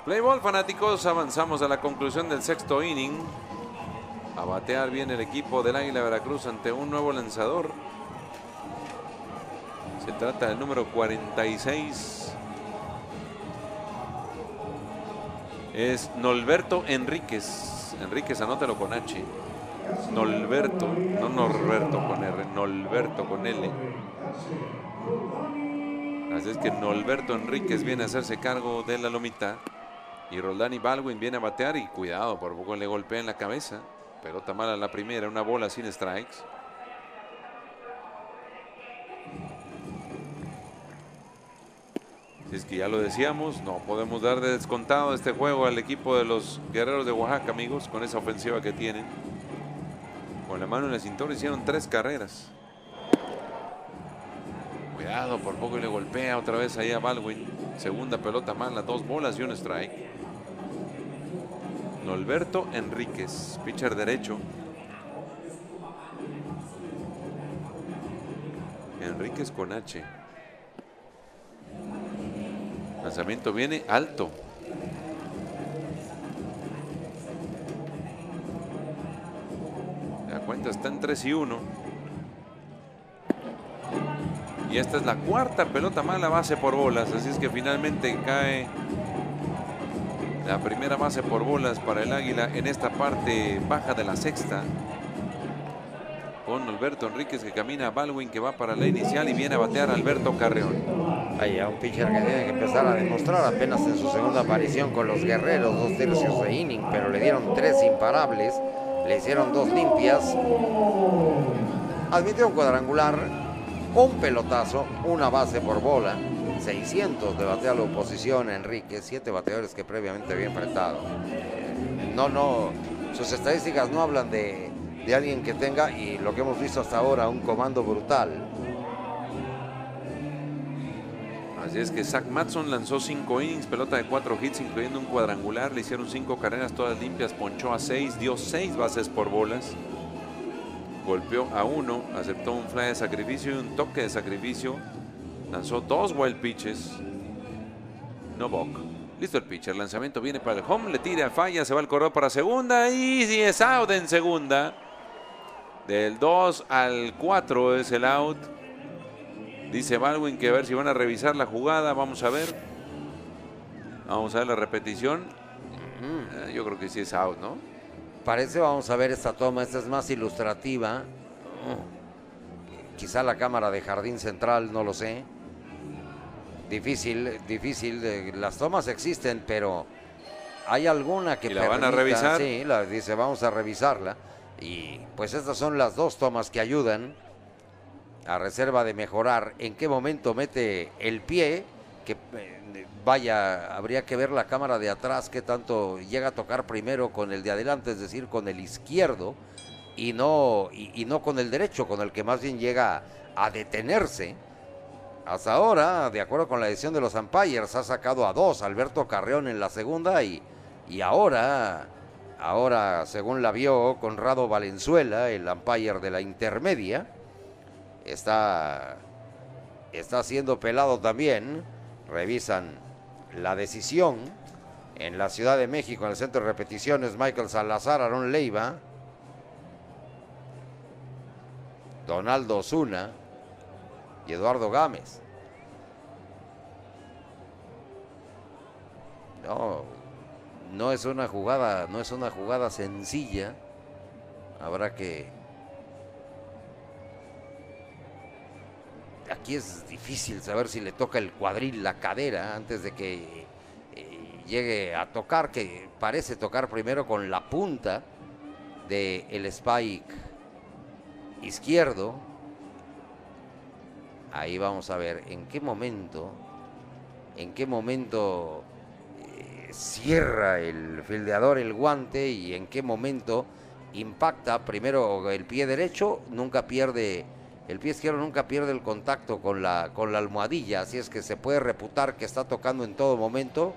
Play ball, fanáticos, avanzamos a la conclusión del sexto inning. A batear bien el equipo del Águila Veracruz ante un nuevo lanzador. Se trata del número 46. Es Norberto Enríquez. Enríquez, anótalo con H. Norberto, no Norberto con R, Norberto con L. Así es que Norberto Enríquez viene a hacerse cargo de la lomita. Y Roldán Baldwin viene a batear y cuidado, por poco le golpea en la cabeza. Pelota mala la primera, una bola sin strikes. Si es que ya lo decíamos, no podemos dar de descontado este juego al equipo de los Guerreros de Oaxaca, amigos, con esa ofensiva que tienen. Con la mano en la cintura hicieron 3 carreras. Cuidado, por poco le golpea otra vez ahí a Baldwin. Segunda pelota mala, 2 bolas y un strike. Norberto Enríquez, pitcher derecho. Enríquez con H. Lanzamiento viene alto. La cuenta está en 3-1. Y esta es la cuarta pelota mala, base por bolas. Así es que finalmente cae la primera base por bolas para el Águila en esta parte baja de la sexta. Con Norberto Enríquez que camina a Baldwin, que va para la inicial y viene a batear a Alberto Carreón. Hay un pitcher que tiene que empezar a demostrar apenas en su segunda aparición con los Guerreros, 2 tercios de inning, pero le dieron 3 imparables, le hicieron 2 limpias, admitió un cuadrangular, un pelotazo, una base por bola, 600 de bateo a la oposición a Enríquez, 7 bateadores que previamente había enfrentado. Sus estadísticas no hablan de alguien que tenga, y lo que hemos visto hasta ahora, un comando brutal. Así es que Zach Matson lanzó 5 innings, pelota de 4 hits, incluyendo un cuadrangular. Le hicieron 5 carreras, todas limpias, ponchó a 6, dio 6 bases por bolas. Golpeó a 1, aceptó un fly de sacrificio y un toque de sacrificio. Lanzó 2 wild pitches. No walk. Listo el pitcher. Lanzamiento viene para el home. Le tira, falla, se va el corredor para segunda. Y sí, es out en segunda. Del 2 al 4 es el out. Dice Baldwin que a ver si van a revisar la jugada. Vamos a ver. Vamos a ver la repetición. Yo creo que sí es out, ¿no? Parece, vamos a ver esta toma. Esta es más ilustrativa. Quizá la cámara de jardín central, no lo sé. Difícil. Las tomas existen, pero hay alguna que ¿Y la van a revisar? Sí, dice, vamos a revisarla. Y pues estas son las 2 tomas que ayudan, a reserva de mejorar en qué momento mete el pie, que vaya, habría que ver la cámara de atrás, qué tanto llega a tocar primero con el de adelante, es decir, con el izquierdo, y no con el derecho, con el que más bien llega a detenerse. Hasta ahora, de acuerdo con la decisión de los umpires, ha sacado a 2 Alberto Carreón en la segunda, y ahora, según la vio Conrado Valenzuela, el umpire de la intermedia, está siendo pelado también. Revisan la decisión en la Ciudad de México, en el centro de repeticiones. Michael Salazar, Aarón Leiva, Donaldo Osuna y Eduardo Gámez. No es una jugada sencilla. Habrá que... Aquí es difícil saber si le toca el cuadril, la cadera, antes de que llegue a tocar, que parece tocar primero con la punta del spike izquierdo. Ahí vamos a ver en qué momento cierra el fildeador el guante y en qué momento impacta. Primero el pie derecho, el pie izquierdo nunca pierde el contacto con la almohadilla, así es que se puede reputar que está tocando en todo momento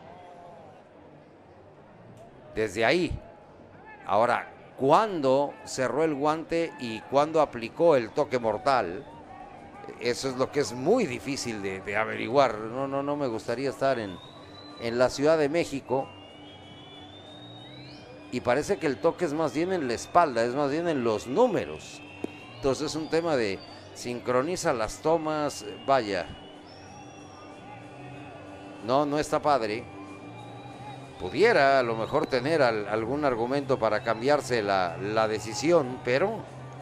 desde ahí. Ahora, ¿cuándo cerró el guante y cuándo aplicó el toque mortal? Eso es lo que es muy difícil de averiguar. No me gustaría estar en la Ciudad de México y parece que el toque es más bien en la espalda, es más bien en los números. Entonces es un tema de sincroniza las tomas, vaya. No está padre. Pudiera a lo mejor tener algún argumento para cambiarse la decisión, pero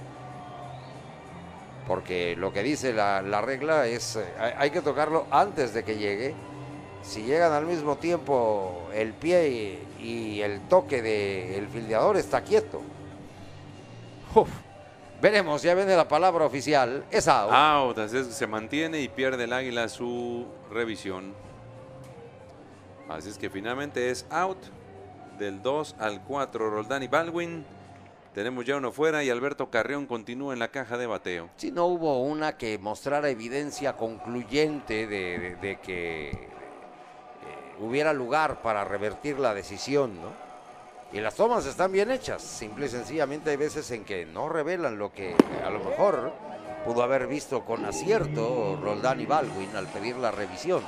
porque lo que dice la regla es hay que tocarlo antes de que llegue. Si llegan al mismo tiempo el pie y el toque del fildeador, está quieto. Uf. Veremos, ya viene la palabra oficial, es out. Out, así es que se mantiene y pierde el Águila su revisión. Así es que finalmente es out del 2 al 4. Roldán y Baldwin. Tenemos ya uno fuera y Alberto Carrión continúa en la caja de bateo. Si no hubo una que mostrara evidencia concluyente de que hubiera lugar para revertir la decisión, ¿no? Y las tomas están bien hechas, simple y sencillamente hay veces en que no revelan lo que a lo mejor pudo haber visto con acierto Roldán y Baldwin al pedir la revisión.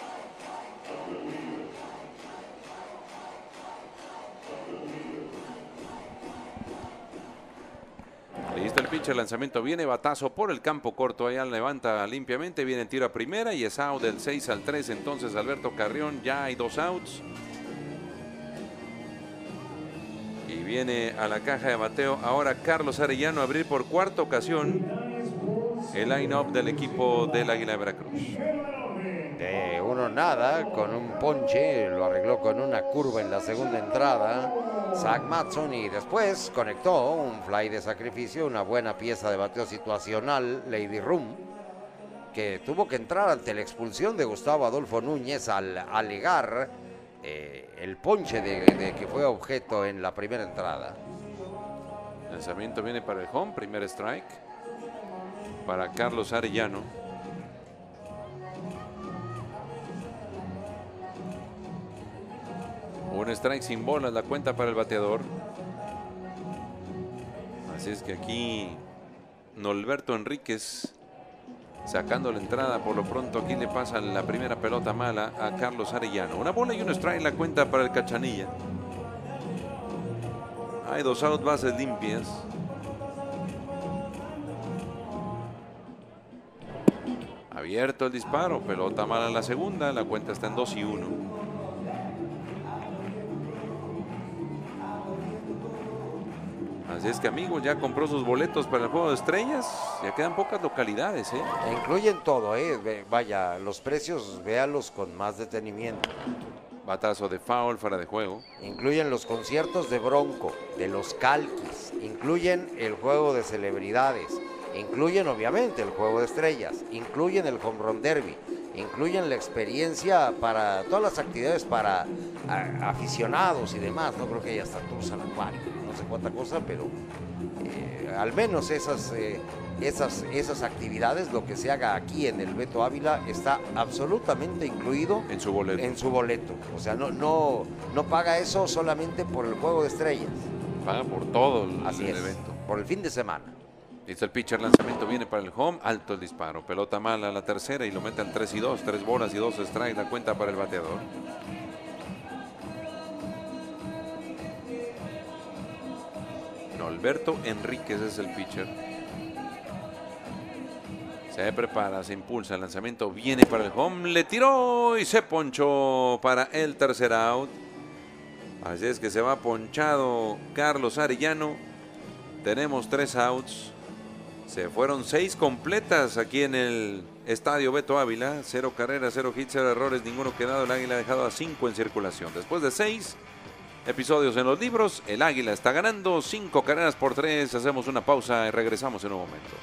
Listo el pitch, el lanzamiento viene, batazo por el campo corto, allá levanta limpiamente, viene el tiro a primera y es out del 6 al 3, entonces Alberto Carrión, ya hay 2 outs. Y viene a la caja de bateo ahora Carlos Arellano a abrir por cuarta ocasión el line-up del equipo del Águila de Veracruz. De 1-0, con un ponche, lo arregló con una curva en la segunda entrada Zach Matson, y después conectó un fly de sacrificio, una buena pieza de bateo situacional, Lady Room, que tuvo que entrar ante la expulsión de Gustavo Adolfo Núñez al alegar el ponche de que fue objeto en la primera entrada. Lanzamiento viene para el home, primer strike para Carlos Arellano. Un strike sin bolas, la cuenta para el bateador. Así es que aquí Norberto Enríquez sacando la entrada. Por lo pronto aquí le pasa la primera pelota mala a Carlos Arellano. Una bola y un strike, la cuenta para el Cachanilla. Hay 2 outs, bases limpias. Abierto el disparo, pelota mala la segunda, la cuenta está en 2-1. Así es que, amigos, ya compró sus boletos para el Juego de Estrellas. Ya quedan pocas localidades, ¿eh? Incluyen todo, vaya, los precios, véalos con más detenimiento. Batazo de foul, fuera de juego. Incluyen los conciertos de Bronco, de los Calquis, incluyen el juego de celebridades, incluyen obviamente el Juego de Estrellas, incluyen el Home Run Derby, incluyen la experiencia para todas las actividades para aficionados y demás. No creo que haya hasta tours al acuario, no sé cuánta cosa, pero al menos esas actividades, lo que se haga aquí en el Beto Ávila está absolutamente incluido en su boleto. O sea, no paga eso solamente por el Juego de Estrellas. Paga por todo el evento. Por el fin de semana. Listo el pitcher, lanzamiento viene para el home, alto el disparo, pelota mala a la tercera y lo mete al 3-2, 3 bolas y 2 strikes, la cuenta para el bateador. Norberto Enríquez es el pitcher. Se prepara, se impulsa, el lanzamiento viene para el home, le tiró y se ponchó para el tercer out. Así es que se va ponchado Carlos Arellano. Tenemos 3 outs. Se fueron 6 completas aquí en el estadio Beto Ávila. 0 carreras, 0 hits, 0 errores, ninguno quedado. El Águila ha dejado a 5 en circulación. Después de 6 episodios en los libros, el Águila está ganando 5 carreras por 3. Hacemos una pausa y regresamos en un momento.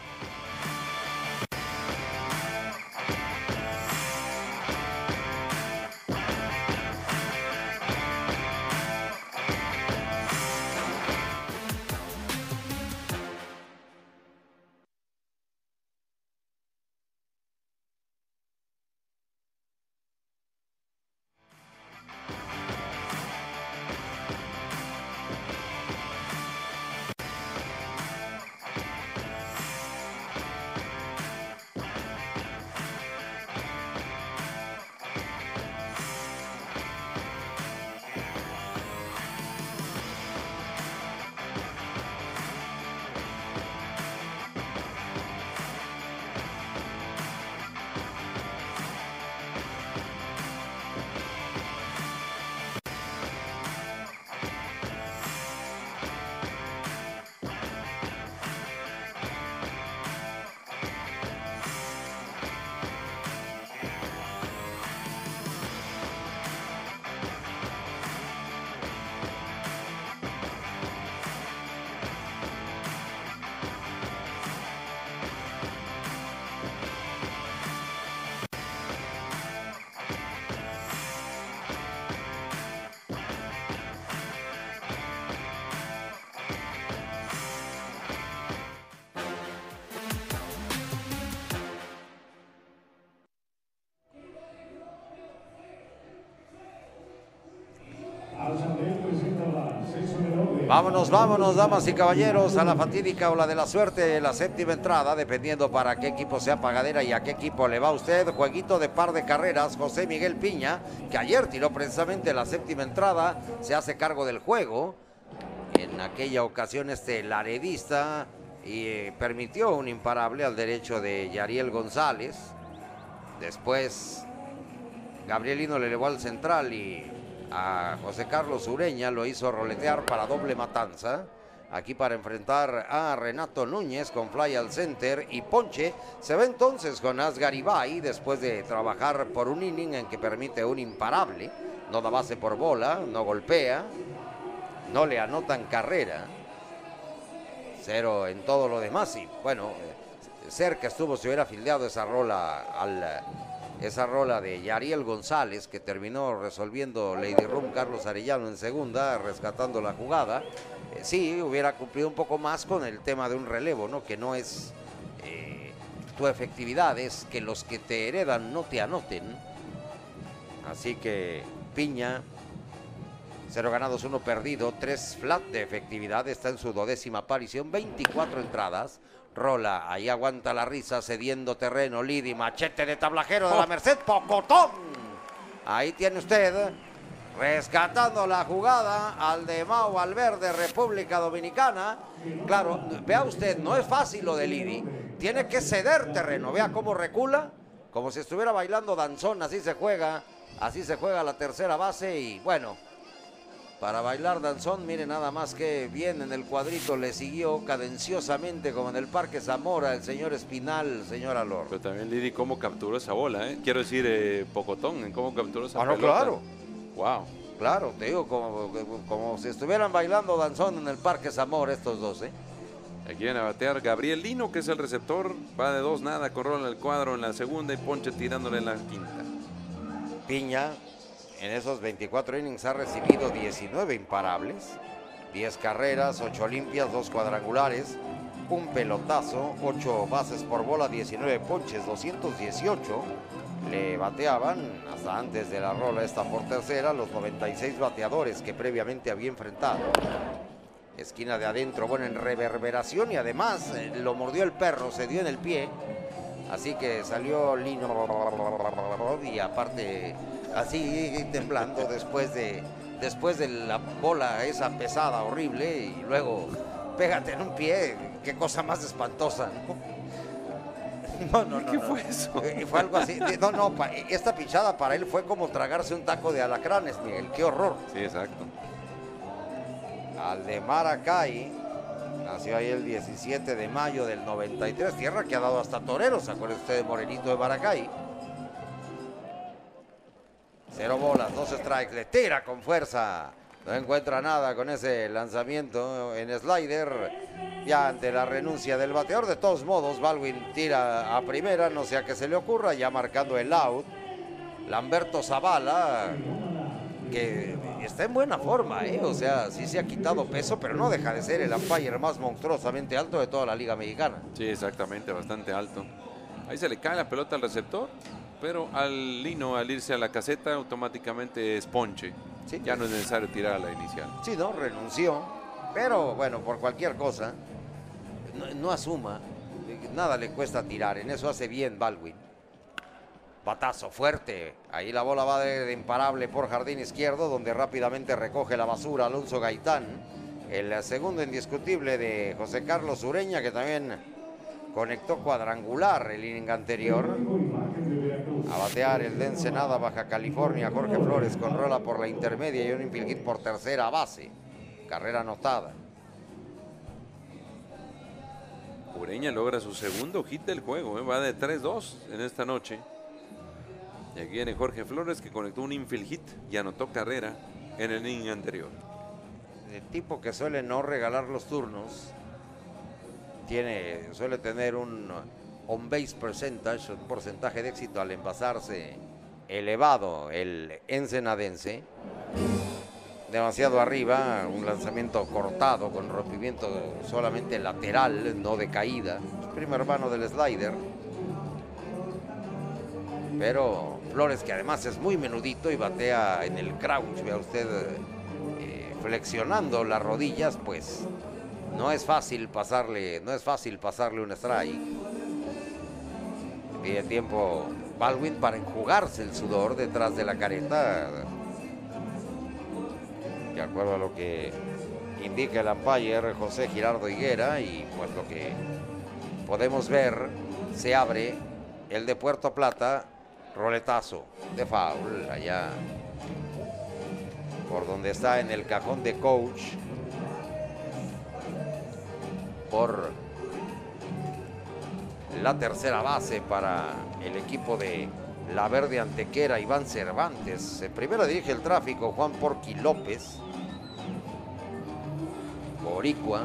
Vámonos, vámonos, damas y caballeros, a la fatídica o la de la suerte, la séptima entrada, dependiendo para qué equipo sea pagadera y a qué equipo le va usted. Jueguito de par de carreras, José Miguel Piña, que ayer tiró precisamente la séptima entrada, se hace cargo del juego. En aquella ocasión laredista y permitió un imparable al derecho de Yariel González. Después Gabriel Lino le elevó al central y a José Carlos Ureña lo hizo roletear para doble matanza. Aquí para enfrentar a Renato Núñez con fly al center y ponche. Se ve entonces con Asgar Ibay después de trabajar por un inning en que permite un imparable. No da base por bola, no golpea, no le anotan carrera. Cero en todo lo demás y bueno, cerca estuvo si hubiera fildeado esa rola de Yariel González, que terminó resolviendo Lady Rum Carlos Arellano en segunda, rescatando la jugada. Sí, hubiera cumplido un poco más con el tema de un relevo, ¿no? Que no es tu efectividad, es que los que te heredan no te anoten. Así que Piña, 0 ganados, 1 perdido, 3 flat de efectividad, está en su 12ª aparición, 24 entradas. Rola, ahí aguanta la risa, cediendo terreno, Lidi, machete de tablajero de la Merced, pocotón. Ahí tiene usted, rescatando la jugada, al de Mau Valverde, República Dominicana. Claro, vea usted, no es fácil lo de Lidi, tiene que ceder terreno, vea cómo recula, como si estuviera bailando danzón, así se juega la tercera base y bueno, para bailar danzón, mire nada más que bien en el cuadrito le siguió cadenciosamente como en el Parque Zamora el señor Espinal, señor Alor. Pero también Lidi cómo capturó esa bola, ¿eh? Quiero decir, Pocotón, en cómo capturó esa pelota. Claro. Wow. Claro, te digo, como si estuvieran bailando danzón en el Parque Zamora estos dos, ¿eh? Aquí viene a batear Gabriel Lino, que es el receptor, va de 2-0, con rola en el cuadro en la segunda y ponche tirándole en la quinta. Piña, en esos 24 innings ha recibido 19 imparables, 10 carreras, 8 limpias, 2 cuadrangulares, un pelotazo, 8 bases por bola, 19 ponches, 218. Le bateaban hasta antes de la rola esta por tercera los 96 bateadores que previamente había enfrentado. Esquina de adentro, bueno, en reverberación y además lo mordió el perro, se dio en el pie. Así que salió Lino y aparte así temblando después de la bola esa pesada, horrible, y luego pégate en un pie, qué cosa más espantosa, ¿no? ¿Qué fue eso? Fue algo así. Esta pichada para él fue como tragarse un taco de alacranes, Miguel, qué horror. Sí, exacto. Aldemar Acay nació ahí el 17 de mayo del 93, tierra que ha dado hasta toreros, acuérdese usted de Morenito de Maracay. 0 bolas, 2 strikes, le tira con fuerza, no encuentra nada con ese lanzamiento en slider, ya ante la renuncia del bateador. De todos modos, Baldwin tira a primera, no sea que se le ocurra, ya marcando el out. Lamberto Zavala, que está en buena forma, o sea, sí se ha quitado peso, pero no deja de ser el umpire más monstruosamente alto de toda la Liga Mexicana. Sí, exactamente, bastante alto. Ahí se le cae la pelota al receptor, pero al Lino, al irse a la caseta, automáticamente es ponche. Sí, ya no es necesario tirar a la inicial. Sí, no, renunció, pero bueno, por cualquier cosa, no asuma, nada le cuesta tirar, en eso hace bien Baldwin. Batazo fuerte, ahí la bola va de imparable por jardín izquierdo, donde rápidamente recoge la basura Alonso Gaitán. El segundo indiscutible de José Carlos Ureña, que también conectó cuadrangular el inning anterior. A batear el de Ensenada, Baja California, Jorge Flores con rola por la intermedia y un infield hit por tercera base. Carrera anotada. Ureña logra su segundo hit del juego, va de 3-2 en esta noche. Y aquí viene Jorge Flores, que conectó un infield hit y anotó carrera en el inning anterior. El tipo que suele no regalar los turnos, suele tener un on-base percentage, un porcentaje de éxito al envasarse elevado, el ensenadense. Demasiado arriba, un lanzamiento cortado con rompimiento solamente lateral, no de caída. Primo hermano del slider. Pero Flores, que además es muy menudito y batea en el crouch, vea usted, flexionando las rodillas, pues no es fácil pasarle un strike. Pide tiempo Baldwin para enjugarse el sudor detrás de la careta, de acuerdo a lo que indica el umpire José Girardo Higuera, y pues lo que podemos ver, se abre el de Puerto Plata, roletazo de foul allá por donde está en el cajón de coach por la tercera base para el equipo de La Verde Antequera, Iván Cervantes. Primero dirige el tráfico Juan Porqui López, boricua.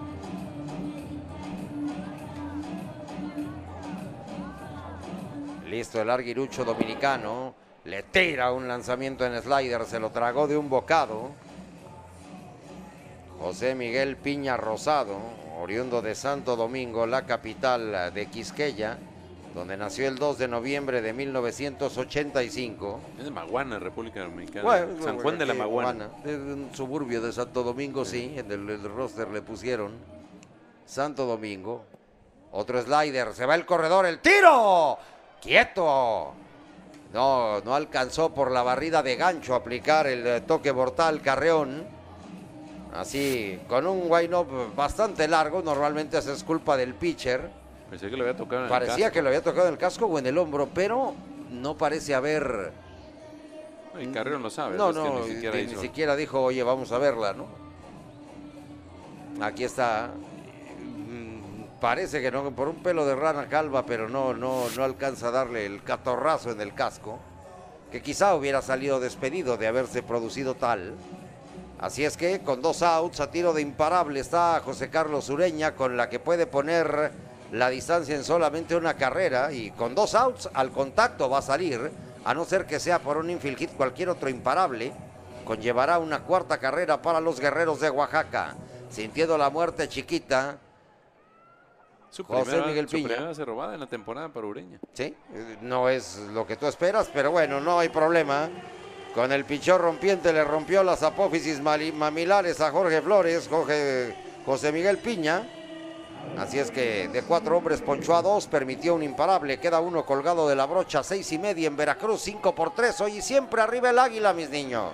Listo el arguirucho dominicano. Le tira un lanzamiento en slider, se lo tragó de un bocado. José Miguel Piña Rosado, oriundo de Santo Domingo, la capital de Quisqueya, donde nació el 2 de noviembre de 1985. Es de Maguana, República Dominicana. Bueno, San Juan de la Maguana. Es un suburbio de Santo Domingo, sí. En el roster le pusieron Santo Domingo. Otro slider, se va el corredor, el tiro. ¡Quieto! No alcanzó por la barrida de gancho a aplicar el toque mortal Carreón. Así, con un wind-up bastante largo, normalmente eso es culpa del pitcher. Pensé que lo había tocado en el Parecía casco. que lo había tocado en el casco o en el hombro, pero no parece haber... Y Carreón lo sabe. No, es que ni siquiera dijo, oye, vamos a verla, ¿no? Aquí está. Parece que no, por un pelo de rana calva, pero no alcanza a darle el catorrazo en el casco, que quizá hubiera salido despedido de haberse producido tal. Así es que con 2 outs a tiro de imparable está José Carlos Ureña, con la que puede poner la distancia en solamente una carrera, y con 2 outs al contacto va a salir, a no ser que sea por un infield hit. Cualquier otro imparable conllevará una 4ª carrera para los guerreros de Oaxaca. Sintiendo la muerte chiquita, Su José Miguel su Piña. primera base robada en la temporada para Ureña. Sí, no es lo que tú esperas, pero bueno, no hay problema. Con el pichón rompiente le rompió las apófisis mamilares a Jorge Flores, José Miguel Piña. Así es que de 4 hombres ponchó a 2, permitió un imparable, queda uno colgado de la brocha. 6:30 en Veracruz, 5-3. Hoy y siempre arriba el Águila, mis niños.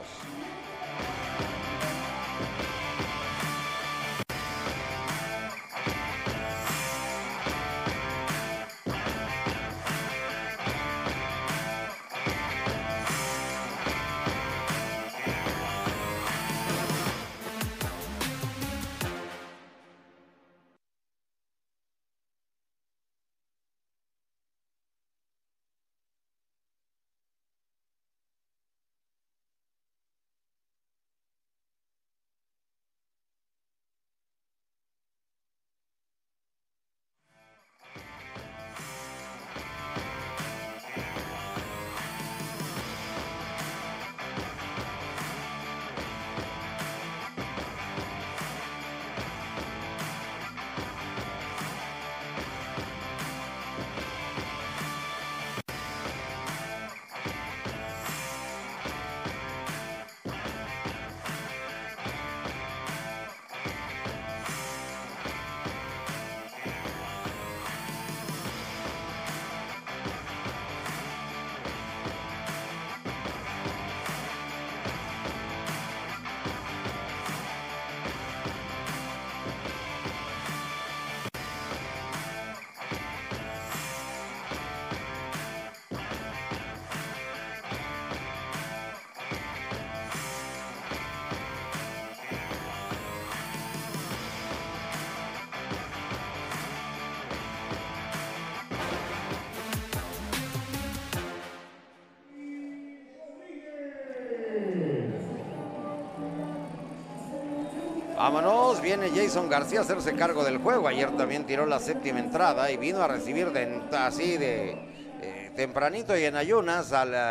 Vámonos, viene Jason García a hacerse cargo del juego. Ayer también tiró la 7ª entrada y vino a recibir así de tempranito y en ayunas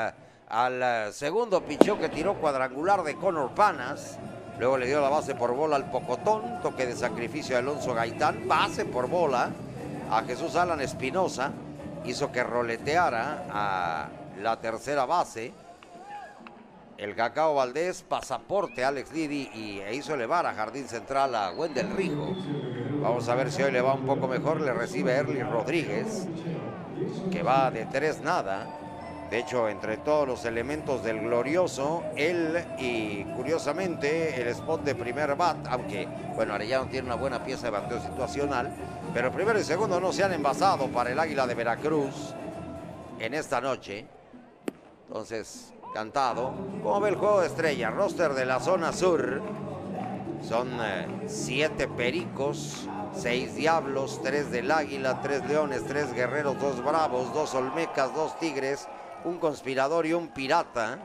al segundo picheo que tiró cuadrangular de Conor Panas. Luego le dio la base por bola al Pocotón, toque de sacrificio de Alonso Gaitán, base por bola a Jesús Alan Espinosa, hizo que roleteara a la tercera base. El Cacao Valdés, pasaporte a Alex Lidi e hizo elevar a Jardín Central a Wendel Rijo. Vamos a ver si hoy le va un poco mejor. Le recibe Erly Rodríguez, que va de 3-0. De hecho, entre todos los elementos del glorioso, él y curiosamente el spot de primer bat, aunque, bueno, Arellano tiene una buena pieza de bateo situacional, pero primero y segundo no se han envasado para el Águila de Veracruz en esta noche. Entonces, cantado. ¿Cómo ve el juego de estrella? Roster de la zona sur. Son 7 Pericos, 6 Diablos, 3 del Águila, 3 Leones, 3 Guerreros, 2 Bravos, 2 Olmecas, 2 Tigres, un Conspirador y un Pirata.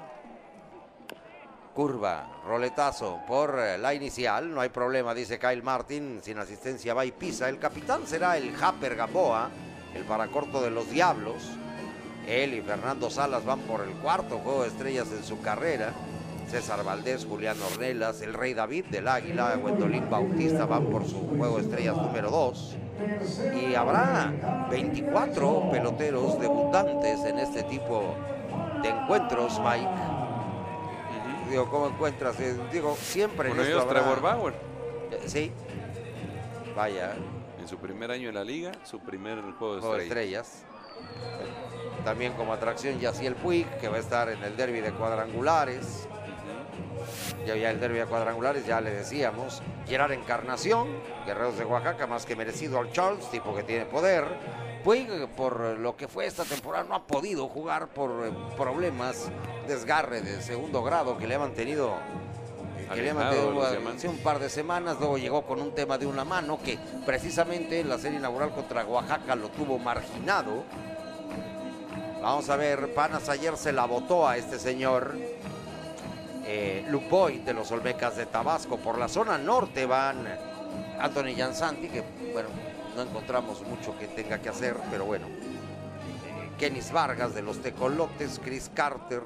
Curva, roletazo por la inicial, no hay problema, dice Kyle Martin, sin asistencia va y pisa. El capitán será el Japper Gamboa, el paracorto de los Diablos. Él y Fernando Salas van por el cuarto juego de estrellas en su carrera. César Valdés, Julián Ornelas, el Rey David del Águila, Gwendolyn Bautista van por su juego de estrellas número 2. Y habrá 24 peloteros debutantes en este tipo de encuentros, Mike. Digo, ¿cómo encuentras? Digo, siempre en esto habrá... Trevor Bauer. Sí. Vaya. En su primer año en la liga, su primer juego de estrellas. También como atracción Yaciel Puig, que va a estar en el derbi de cuadrangulares. Ya el derbi de cuadrangulares, ya le decíamos. Gerard Encarnación, Guerreros de Oaxaca, más que merecido al Charles, tipo que tiene poder. Puig, por lo que fue esta temporada, no ha podido jugar por problemas, desgarre de segundo grado que le han mantenido hace un par de semanas. Luego llegó con un tema de una mano que precisamente en la serie inaugural contra Oaxaca lo tuvo marginado. Vamos a ver, Panas ayer se la botó a este señor Luke Boyd de los Olmecas de Tabasco. Por la zona norte van Anthony Jansanti, que bueno, no encontramos mucho que tenga que hacer, pero bueno. Kenis Vargas de los Tecolotes, Chris Carter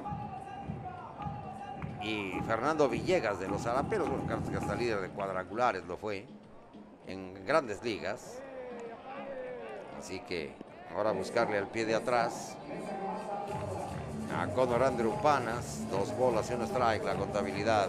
y Fernando Villegas de los Araperos. Bueno, Carter que hasta líder de cuadrangulares lo fue en grandes ligas. Así que ahora buscarle al pie de atrás a Conor Andrew Panas, 2 bolas y un strike la contabilidad.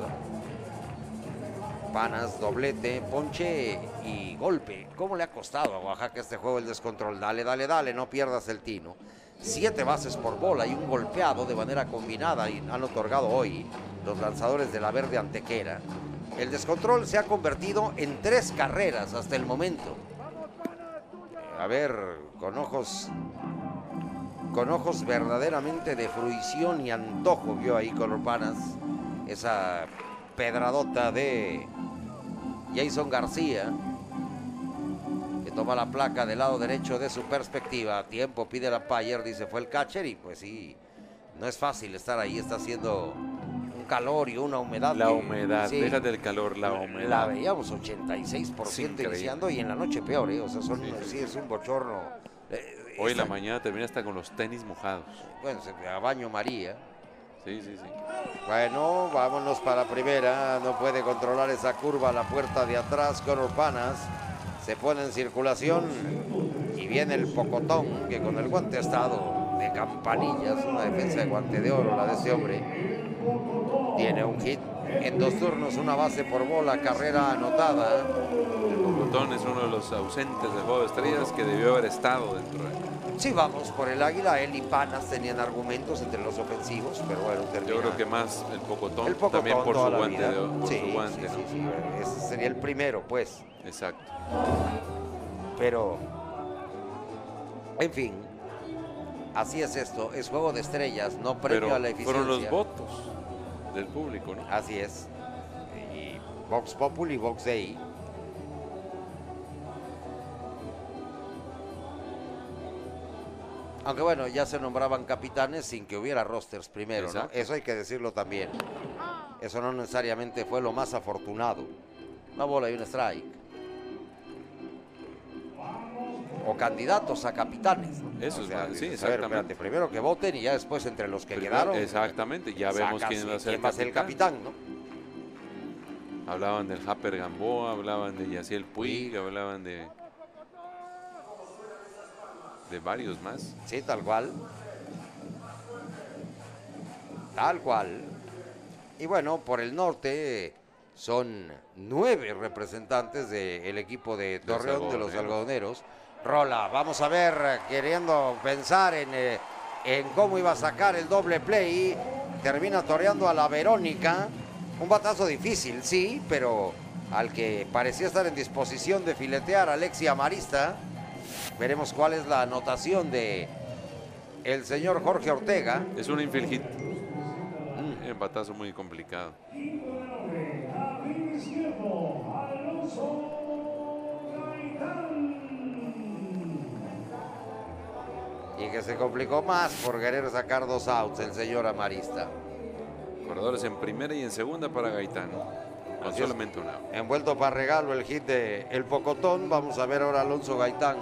Panas, doblete, ponche y golpe. ¿Cómo le ha costado a Oaxaca este juego el descontrol? Dale, dale, dale, no pierdas el tino. 7 bases por bola y un golpeado de manera combinada y han otorgado hoy los lanzadores de la Verde Antequera. El descontrol se ha convertido en 3 carreras hasta el momento. A ver, con ojos verdaderamente de fruición y antojo vio ahí Conor Panas esa pedradota de Jason García, que toma la placa del lado derecho de su perspectiva. Tiempo pide el umpire, dice fue el catcher, y pues sí, no es fácil estar ahí, está haciendo un calor y una humedad. La humedad, sí, déjate del calor, la humedad. La veíamos 86% iniciando y en la noche peor, o sea, sí es un bochorno. Hoy en la mañana termina hasta con los tenis mojados. Bueno, a baño María. Sí, sí, sí. Bueno, vámonos para primera. No puede controlar esa curva a la puerta de atrás. Conor Panas se pone en circulación y viene el pocotón que con el guante ha estado de campanillas. Una defensa de guante de oro la de este hombre. Tiene un hit en 2 turnos, una base por bola, carrera anotada. El pocotón es uno de los ausentes del juego de estrellas que debió haber estado dentro de... Sí, vamos por el Águila. Él y Panas tenían argumentos entre los ofensivos, pero bueno, termina. Yo creo que más el pocotón también por su guante. Sí, ese sería el primero, pues. Exacto. Pero, en fin, así es esto. Es juego de estrellas, no premio a la eficiencia. Fueron los votos del público, ¿no? Así es. Y Vox Populi, Vox Dei. Aunque bueno, ya se nombraban capitanes sin que hubiera rosters primero, ¿no? Eso hay que decirlo también. Eso no necesariamente fue lo más afortunado. Una bola y un strike. O candidatos a capitanes, ¿no? Eso sí, exactamente. A ver, espérate, primero que voten y ya después entre los que quedaron. Exactamente, ya vemos quién va a ser el capitán, ¿no? Hablaban del Japper Gamboa, hablaban de Yaciel Puig, hablaban de varios más. Sí, tal cual. Tal cual. Y bueno, por el norte son 9 representantes del equipo de Torreón, de los algodoneros. Rola, vamos a ver, queriendo pensar en cómo iba a sacar el doble play. Termina toreando a la Verónica. Un batazo difícil, sí, pero al que parecía estar en disposición de filetear Alexia Marista. Veremos cuál es la anotación de el señor Jorge Ortega. Es un infield hit. Un batazo muy complicado. Y que se complicó más por querer sacar 2 outs el señor Amarista. Corredores en primera y en segunda para Gaitán. Con solamente un out. Envuelto para regalo el hit de El Pocotón. Vamos a ver ahora a Alonso Gaitán.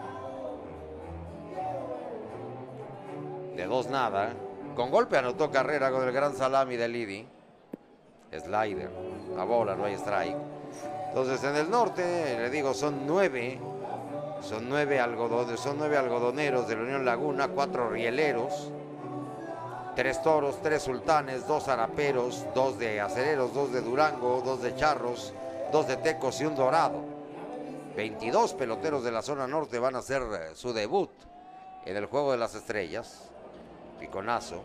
De 2 nada. Con golpe anotó carrera con el gran salami de Lidi. Slider. La bola, no hay strike. Entonces en el norte, le digo, son 9. Son 9 algodoneros de la Unión Laguna, 4 rieleros, 3 toros, 3 sultanes, 2 araperos, 2 de acereros, 2 de Durango, 2 de charros, 2 de tecos y un dorado. 22 peloteros de la zona norte van a hacer su debut en el Juego de las Estrellas. Piconazo.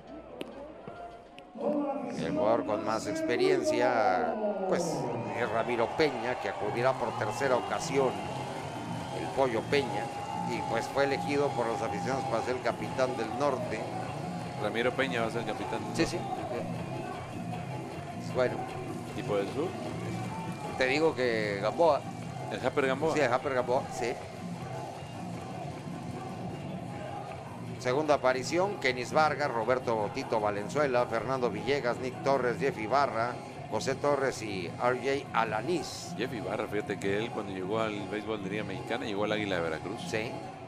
El jugador con más experiencia, pues, es Ramiro Peña, que acudirá por tercera ocasión. El Pollo Peña, y pues fue elegido por los aficionados para ser el capitán del norte. Ramiro Peña va a ser capitán. Sí, sí. Bueno. ¿Tipo del sur? Te digo que Gamboa. ¿El Happer Gamboa? Sí, el Happer Gamboa, sí. Segunda aparición, Kenis Vargas, Roberto Tito Valenzuela, Fernando Villegas, Nick Torres, Jeff Ibarra, José Torres y R.J. Alanís. Jeff Ibarra, fíjate que él cuando llegó al béisbol de Liga Mexicana llegó al Águila de Veracruz. Sí.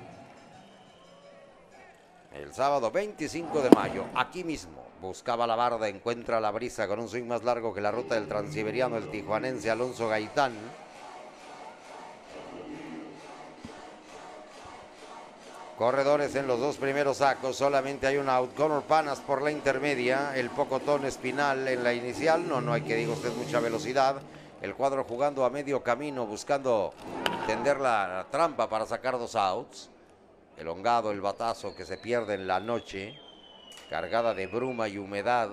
El sábado 25 de mayo, aquí mismo, buscaba la barda, encuentra la brisa con un swing más largo que la ruta del transiberiano, el tijuanense Alonso Gaitán. Corredores en los 2 primeros sacos, solamente hay un out. Conor Panas por la intermedia, el Pocotón Espinal en la inicial, no hay que diga usted mucha velocidad. El cuadro jugando a medio camino, buscando tender la trampa para sacar 2 outs. Elongado el batazo que se pierde en la noche, cargada de bruma y humedad,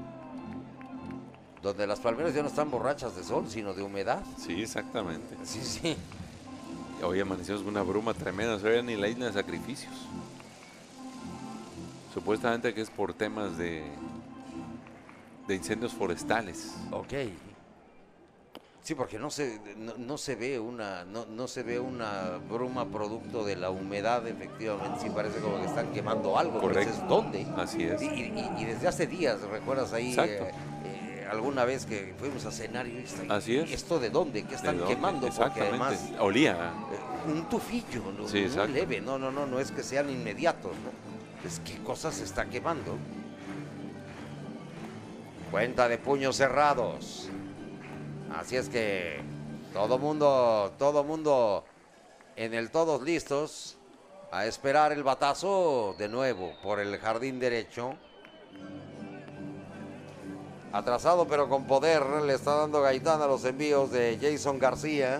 donde las palmeras ya no están borrachas de sol, sino de humedad. Sí, exactamente. Sí, sí. Hoy amanecimos con una bruma tremenda, no se veía ni la isla de sacrificios. Supuestamente que es por temas de incendios forestales. Ok. Sí, porque no se ve una bruma producto de la humedad, efectivamente. Sí parece como que están quemando algo. Correcto. Entonces, ¿dónde? Así es. Y desde hace días, ¿recuerdas ahí? Alguna vez que fuimos a cenar y así es. ¿Esto de dónde? ¿Qué están quemando? Porque además olía. Un tufillo, ¿no? Sí, muy leve. No es que sean inmediatos, ¿no? Es que cosas se está quemando. Cuenta de puños cerrados. Así es que todo mundo en el todos listos a esperar el batazo de nuevo por el jardín derecho. Atrasado pero con poder, le está dando Gaitán a los envíos de Jason García,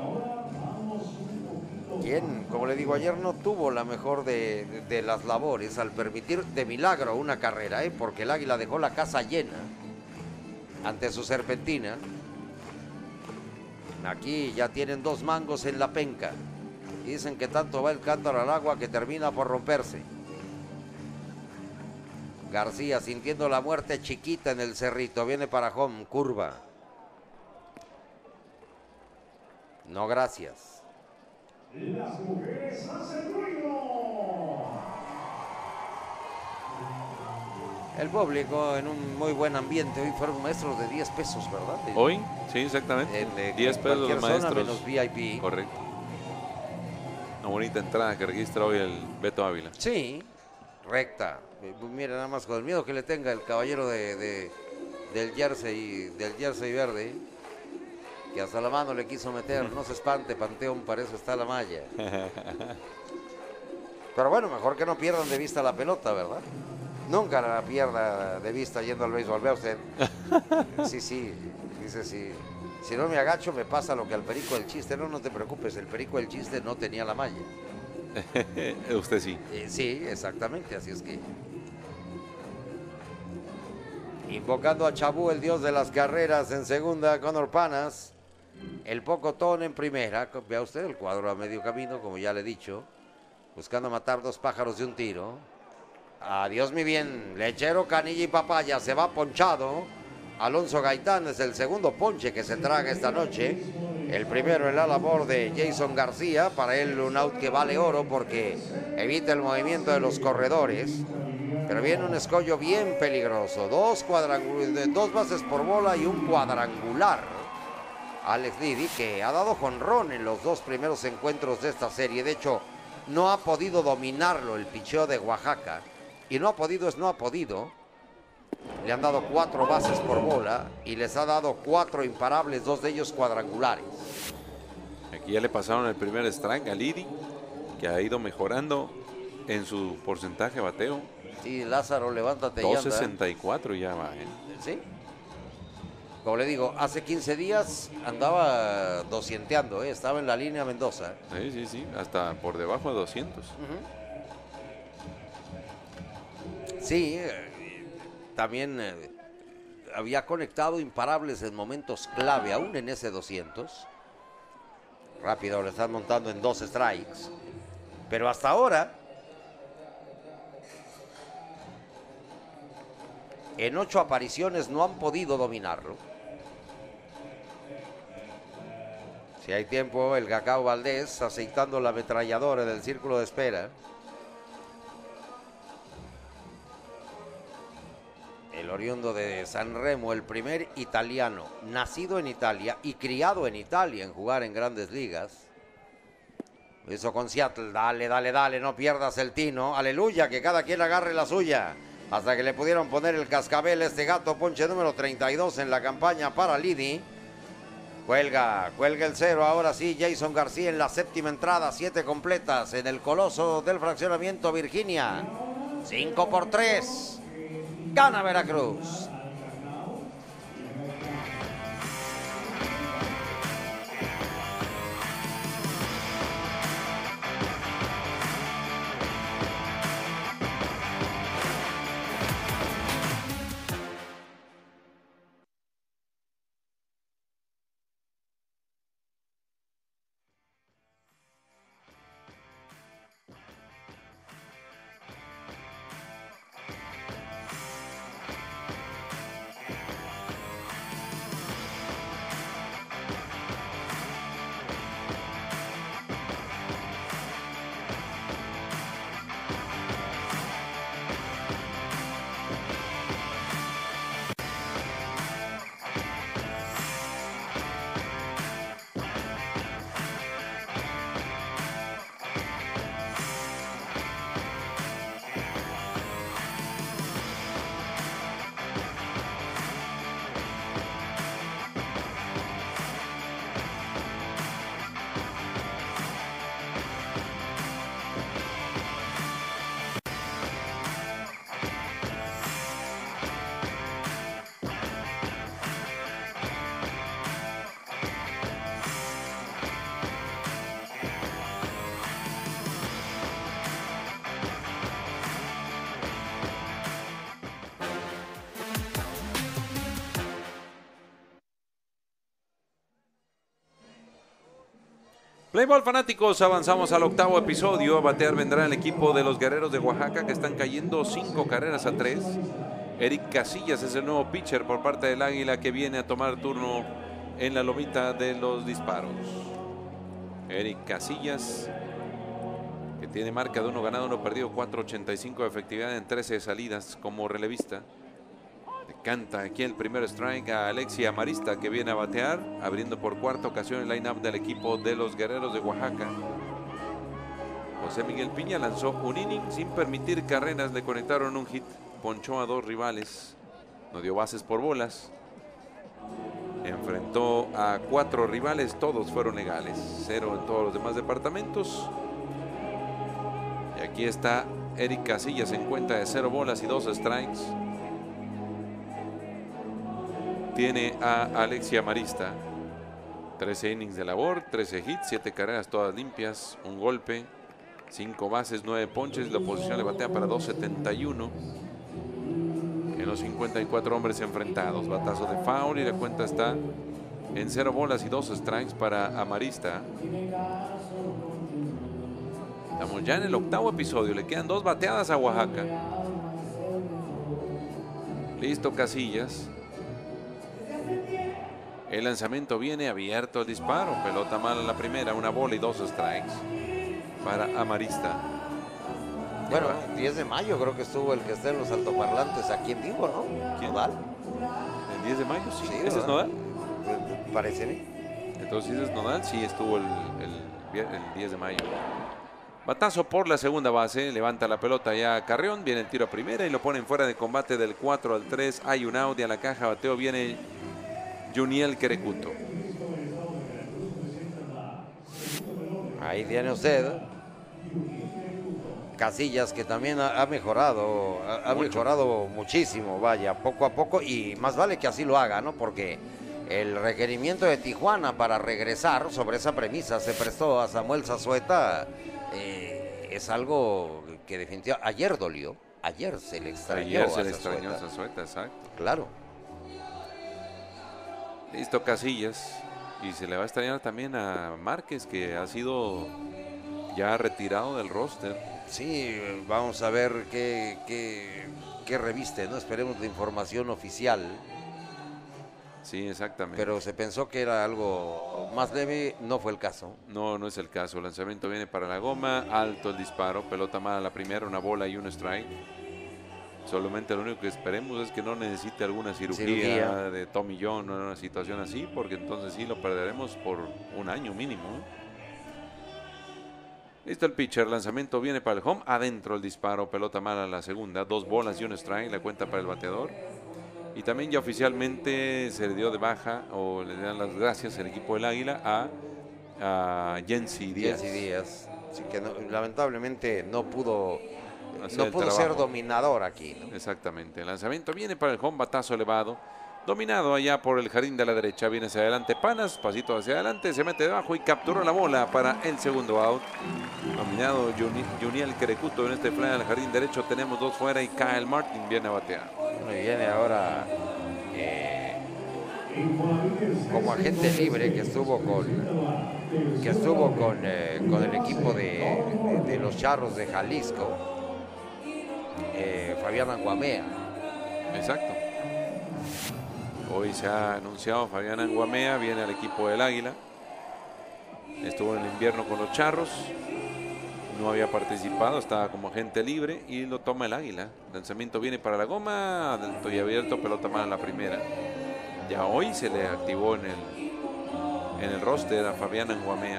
quien, como le digo, ayer no tuvo la mejor de las labores al permitir de milagro una carrera, porque el Águila dejó la casa llena ante su serpentina. Aquí ya tienen 2 mangos en la penca. Dicen que tanto va el cántaro al agua que termina por romperse. García sintiendo la muerte chiquita en el cerrito. Viene para home, curva. No, gracias. Las mujeres hacen ruido. El público en un muy buen ambiente. Hoy fueron maestros de 10 pesos, ¿verdad? Hoy, sí, exactamente. 10 pesos los maestros. Menos VIP. Correcto. Una bonita entrada que registra hoy el Beto Ávila. Sí, recta. Mira nada más con el miedo que le tenga el caballero del jersey verde, que hasta la mano le quiso meter. No se espante, Panteón, para eso está la malla. Pero bueno, mejor que no pierdan de vista la pelota, ¿verdad? Nunca la pierda de vista yendo al béisbol. Vea usted. Sí, dice sí. Si no me agacho me pasa lo que al perico del chiste. No, no te preocupes, el perico del chiste no tenía la malla. Usted sí. Sí, exactamente, así es que... Invocando a Chabú, el dios de las carreras, en segunda, Conor Panas. El Pocotón en primera. Vea usted el cuadro a medio camino, como ya le he dicho. Buscando matar dos pájaros de un tiro. Adiós, mi bien. Lechero, canilla y papaya se va ponchado. Alonso Gaitán es el segundo ponche que se traga esta noche. El primero en la labor de Jason García. Para él un out que vale oro porque evita el movimiento de los corredores. Pero viene un escollo bien peligroso. Dos bases por bola y un cuadrangular. Alex Didi, que ha dado jonrón en los dos primeros encuentros de esta serie. De hecho, no ha podido dominarlo el picheo de Oaxaca. Y no ha podido. Le han dado 4 bases por bola y les ha dado 4 imparables, 2 de ellos cuadrangulares. Aquí ya le pasaron el primer strike a Lidi, que ha ido mejorando en su porcentaje de bateo. Sí, Lázaro, levántate y anda. 2.64 ya va, ¿eh? Sí. Como le digo, hace 15 días andaba doscienteando, ¿eh? Estaba en la línea Mendoza. Sí, hasta por debajo de 200. Sí, también había conectado imparables en momentos clave, aún en ese 200. Rápido, le están montando en 2 strikes. Pero hasta ahora, en 8 apariciones no han podido dominarlo. Si hay tiempo, el Cacao Valdés aceitando la ametralladora del círculo de espera. El oriundo de San Remo, el primer italiano, nacido en Italia y criado en Italia en jugar en grandes ligas. Lo hizo con Seattle. Dale, no pierdas el tino. Aleluya, que cada quien agarre la suya. Hasta que le pudieron poner el cascabel a este gato, ponche número 32 en la campaña para Lidi. Cuelga el cero, ahora sí, Jason García en la séptima entrada, 7 completas en el coloso del fraccionamiento Virginia. 5-3. Gana Veracruz. Playball fanáticos, avanzamos al 8º episodio. A batear vendrá el equipo de los Guerreros de Oaxaca, que están cayendo 5 carreras a 3. Eric Casillas es el nuevo pitcher por parte del Águila, que viene a tomar turno en la lomita de los disparos. Eric Casillas, que tiene marca de 1 ganado, 1 perdido, 4.85 de efectividad en 13 salidas como relevista. Canta aquí el primer strike a Alexia Marista, que viene a batear, abriendo por cuarta ocasión el line-up del equipo de los Guerreros de Oaxaca. José Miguel Piña lanzó un inning sin permitir carreras, le conectaron un hit, ponchó a 2 rivales, no dio bases por bolas, enfrentó a 4 rivales, todos fueron legales, 0 en todos los demás departamentos. Y aquí está Eric Casillas en cuenta de 0 bolas y 2 strikes. Tiene a Alexia Marista. 13 innings de labor, 13 hits, 7 carreras todas limpias, un golpe, 5 bases, 9 ponches. La oposición le batea para 2.71 en los 54 hombres enfrentados. Batazo de foul y la cuenta está en 0 bolas y 2 strikes para Amarista. Estamos ya en el 8º episodio, le quedan 2 bateadas a Oaxaca. Listo Casillas. El lanzamiento viene abierto, el disparo, pelota mala la primera, 1 bola y 2 strikes para Amarista. Bueno, 10 de mayo creo que estuvo el que está en los altoparlantes aquí en vivo, ¿no? ¿Quién? ¿Nodal? ¿El 10 de mayo? Sí. ¿Ese ¿verdad? es Nodal? Parece, ¿eh? Entonces, si ese es Nodal, sí estuvo el 10 de mayo. Batazo por la segunda base, levanta la pelota ya Carrión, viene el tiro a primera y lo ponen fuera de combate del 4 al 3. Hay un out y a la caja bateo viene Juniel Querecuto. Ahí tiene usted Casillas, que también ha mejorado, ha mejorado muchísimo, vaya, poco a poco, y más vale que así lo haga, ¿no? Porque el requerimiento de Tijuana para regresar sobre esa premisa se prestó a Samuel Zazueta, es algo que definitivamente ayer dolió, ayer se le extrañó. Ayer se le extrañó a Zazueta, exacto. Claro. Listo Casillas. Y se le va a extrañar también a Márquez, que ha sido ya retirado del roster. Sí, vamos a ver qué reviste, ¿no? Esperemos la información oficial. Sí, exactamente. Pero se pensó que era algo más leve, no fue el caso. No, no es el caso. El lanzamiento viene para la goma, alto el disparo, pelota mala la primera, 1 bola y 1 strike. Solamente lo único que esperemos es que no necesite alguna cirugía de Tommy John o una situación así, porque entonces sí lo perderemos por 1 año mínimo. Listo el pitcher, lanzamiento viene para el home, adentro el disparo, pelota mala la segunda, 2 bolas y 1 strike, la cuenta para el bateador. Y también ya oficialmente se le dio de baja, o le dan las gracias el equipo del Águila a Yency Díaz. Yency Díaz, así que lamentablemente no pudo hacer ser dominador aquí, ¿no? Exactamente, el lanzamiento viene para el home, batazo elevado, dominado allá por el jardín de la derecha, viene hacia adelante Panas, pasito hacia adelante, se mete debajo y capturó la bola para el segundo out. Dominado Juniel Querecuto en este fly al jardín derecho, tenemos 2 fuera y Kyle Martin viene a batear. Y viene ahora como agente libre que estuvo con el equipo de los Charros de Jalisco, Fabián Anguamea. Exacto. Hoy se ha anunciado Fabián Anguamea, viene al equipo del Águila. Estuvo en el invierno con los Charros. No había participado, estaba como agente libre y lo toma el Águila. Lanzamiento viene para la goma, alto y abierto, pelota mala la primera. Ya hoy se le activó en el roster a Fabián Anguamea.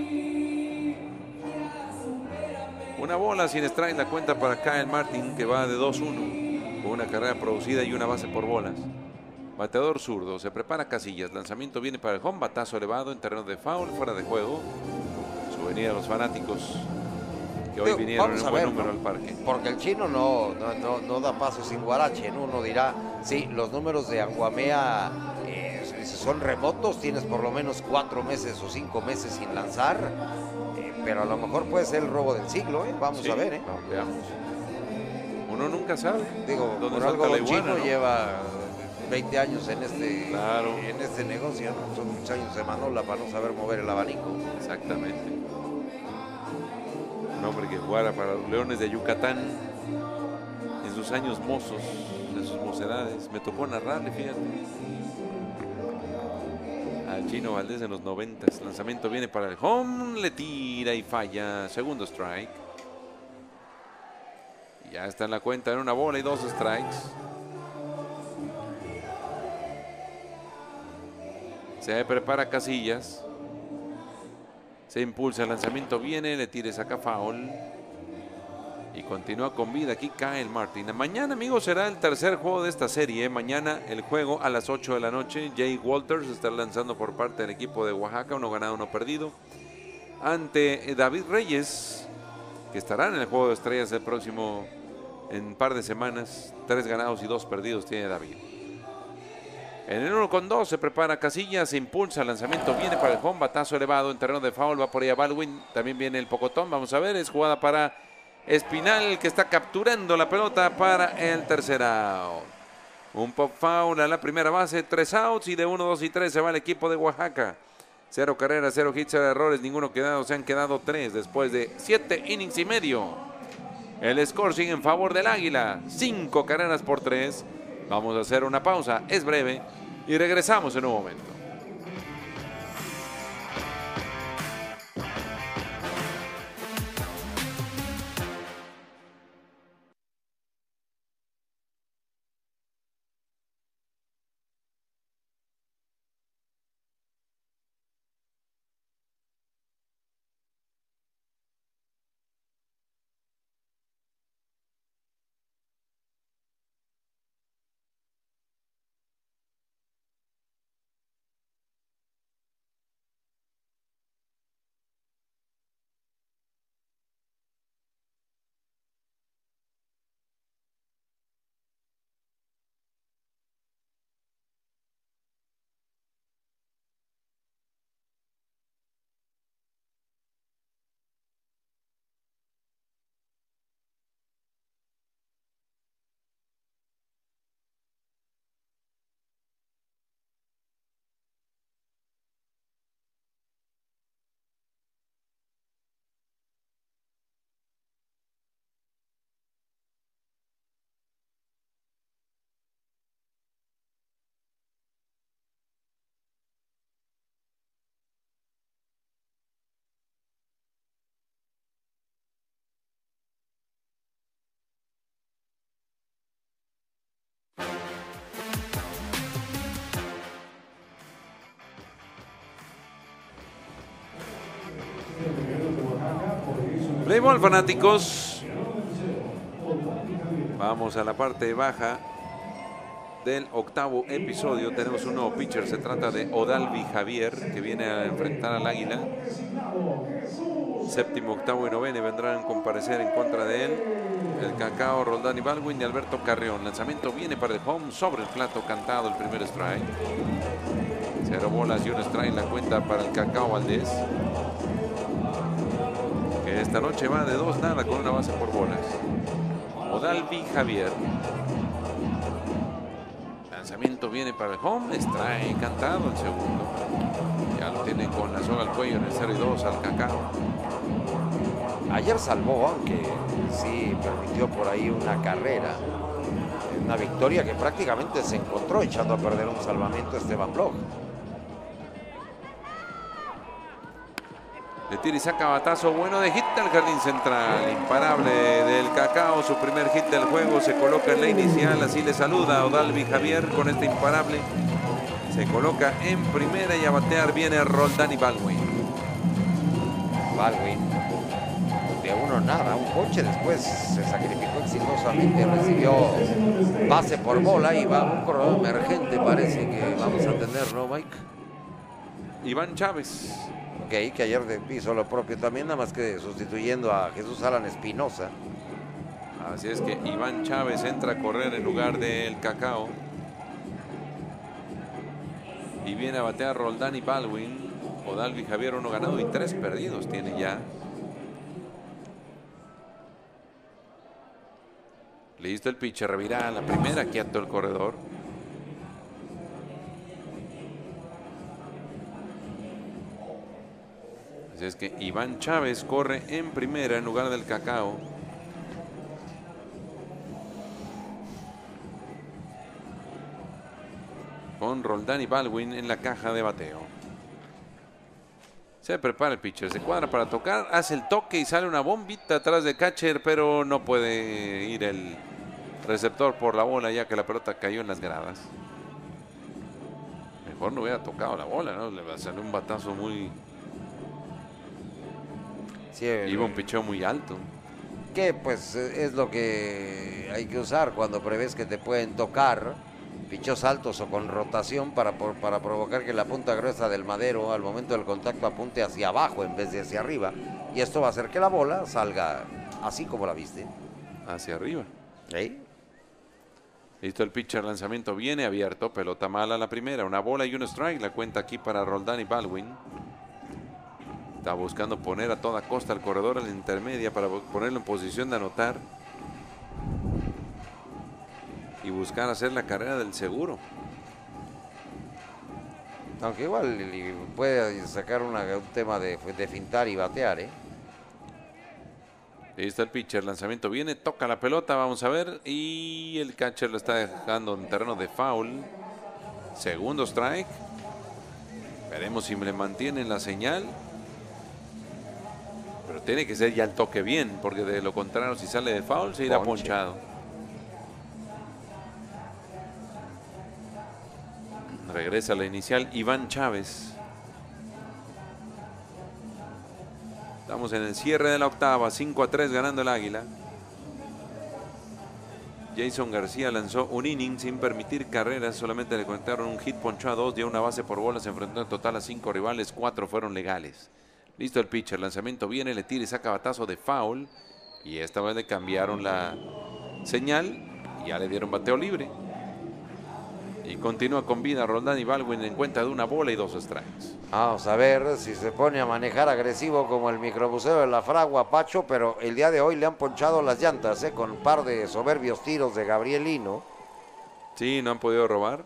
1 bola sin strike, la cuenta para Kyle Martin, que va de 2-1 con una carrera producida y 1 base por bolas. Bateador zurdo, se prepara Casillas, lanzamiento viene para el home, batazo elevado en terreno de foul, fuera de juego. Souvenir a los fanáticos que hoy vinieron en un buen número al parque. Porque el chino no da paso sin guarache, ¿no? Uno dirá, sí, los números de Anguamea son remotos, tienes por lo menos 4 meses o 5 meses sin lanzar, pero a lo mejor puede ser el robo del siglo, vamos a ver, veamos. Uno nunca sabe. Digo, por algo el chino lleva 20 años en este negocio, ¿no? Son muchos años de manola para no saber mover el abanico. Exactamente. Un hombre que jugara para los Leones de Yucatán en sus años mozos, en sus mocedades. Me tocó narrarle, fíjate, al Chino Valdés en los 90. Lanzamiento viene para el home, le tira y falla. Segundo strike. Ya está en la cuenta en 1 bola y 2 strikes. Se prepara Casillas. Se impulsa, el lanzamiento viene, le tira, saca foul. Y continúa con vida aquí Kyle Martin. Mañana, amigos, será el tercer juego de esta serie. Mañana el juego a las 8 de la noche. Jay Walters está lanzando por parte del equipo de Oaxaca. 1 ganado, 1 perdido. Ante David Reyes, que estarán en el Juego de Estrellas el próximo, en un par de semanas. 3 ganados y 2 perdidos tiene David. En el 1-2 se prepara Casillas, se impulsa, el lanzamiento viene para el home, batazo elevado en terreno de foul, va por ahí a Baldwin, también viene el pocotón, vamos a ver, es jugada para Espinal, que está capturando la pelota para el tercer out. Un pop foul a la primera base, 3 outs, y de 1, 2 y 3 se va el equipo de Oaxaca. 0 carreras, 0 hits, 0 errores, ninguno quedado, se han quedado 3 después de 7 innings y medio. El score sigue en favor del Águila, 5 carreras por 3. Vamos a hacer una pausa, es breve, y regresamos en un momento. Playboy, fanáticos. Vamos a la parte baja del octavo episodio. Tenemos un nuevo pitcher. Se trata de Odalvi Javier, que viene a enfrentar al Águila. Séptimo, octavo y noveno vendrán a comparecer en contra de él. El Cacao, Roldán y Baldwin y Alberto Carrión. Lanzamiento viene para el home, sobre el plato cantado, el primer strike. 0 bolas y 1 strike la cuenta para el Cacao Valdés, que esta noche va de 2-0 con una base por bolas. Odalvi Javier. Lanzamiento viene para el home, strike cantado el segundo. Ya lo tienen con la soga al cuello en el 0-2 al Cacao. Ayer salvó, aunque sí permitió por ahí una carrera, una victoria que prácticamente se encontró echando a perder un salvamento Esteban Bloch. Le tira y saca batazo bueno de hit al jardín central. Imparable del Cacao, su primer hit del juego. Se coloca en la inicial, así le saluda a Odalvi Javier con este imparable. Se coloca en primera y a batear viene Roldán y Baldwin. Baldwin, de 1-0, un coche, después se sacrificó exitosamente, recibió base por bola y va un corredor emergente, parece que vamos a tener, ¿no, Mike? Iván Chávez. Ok, que ayer hizo lo propio también, nada más que sustituyendo a Jesús Alan Espinosa. Así es que Iván Chávez entra a correr en lugar del Cacao. Y viene a batear Roldán y Baldwin. Odalvi Javier, 1 ganado y 3 perdidos tiene ya. Listo el pitcher, revirá la primera, quieto el corredor. Así es que Iván Chávez corre en primera en lugar del Cacao. Con Roldán y Baldwin en la caja de bateo. Se prepara el pitcher, se cuadra para tocar, hace el toque y sale una bombita atrás de catcher, pero no puede ir el receptor por la bola ya que la pelota cayó en las gradas. Mejor no hubiera tocado la bola, ¿no? Le salió un batazo muy... Sí, iba un picheo muy alto. Que pues es lo que hay que usar cuando prevés que te pueden tocar pichos altos o con rotación para provocar que la punta gruesa del madero al momento del contacto apunte hacia abajo en vez de hacia arriba, y esto va a hacer que la bola salga así como la viste. Hacia arriba. ¿Eh? Listo el pitcher, lanzamiento viene abierto, pelota mala la primera, una bola y un strike, la cuenta aquí para Roldán y Baldwin. Está buscando poner a toda costa al corredor a la intermedia para ponerlo en posición de anotar y buscar hacer la carrera del seguro. Aunque igual puede sacar un tema de fintar y batear, ¿eh? Ahí está el pitcher, lanzamiento viene, toca la pelota, vamos a ver, y el catcher lo está dejando en terreno de foul. Segundo strike. Veremos si le mantienen la señal. Pero tiene que ser ya el toque bien, porque de lo contrario, si sale de foul, se irá ponchado. Regresa la inicial Iván Chávez. Estamos en el cierre de la octava, 5-3 ganando el Águila. Jason García lanzó un inning sin permitir carreras, solamente le conectaron un hit, ponchó a 2, dio una base por bola, se enfrentó en total a 5 rivales, 4 fueron legales. Listo el pitcher, lanzamiento viene, le tira y saca batazo de foul, y esta vez le cambiaron la señal y ya le dieron bateo libre. Y continúa con vida Roldán y Baldwin en cuenta de una bola y 2 strikes. Vamos a ver si se pone a manejar agresivo como el microbusero de la Fragua, Pacho, pero el día de hoy le han ponchado las llantas, con un par de soberbios tiros de Gabriel Lino. Sí, no han podido robar.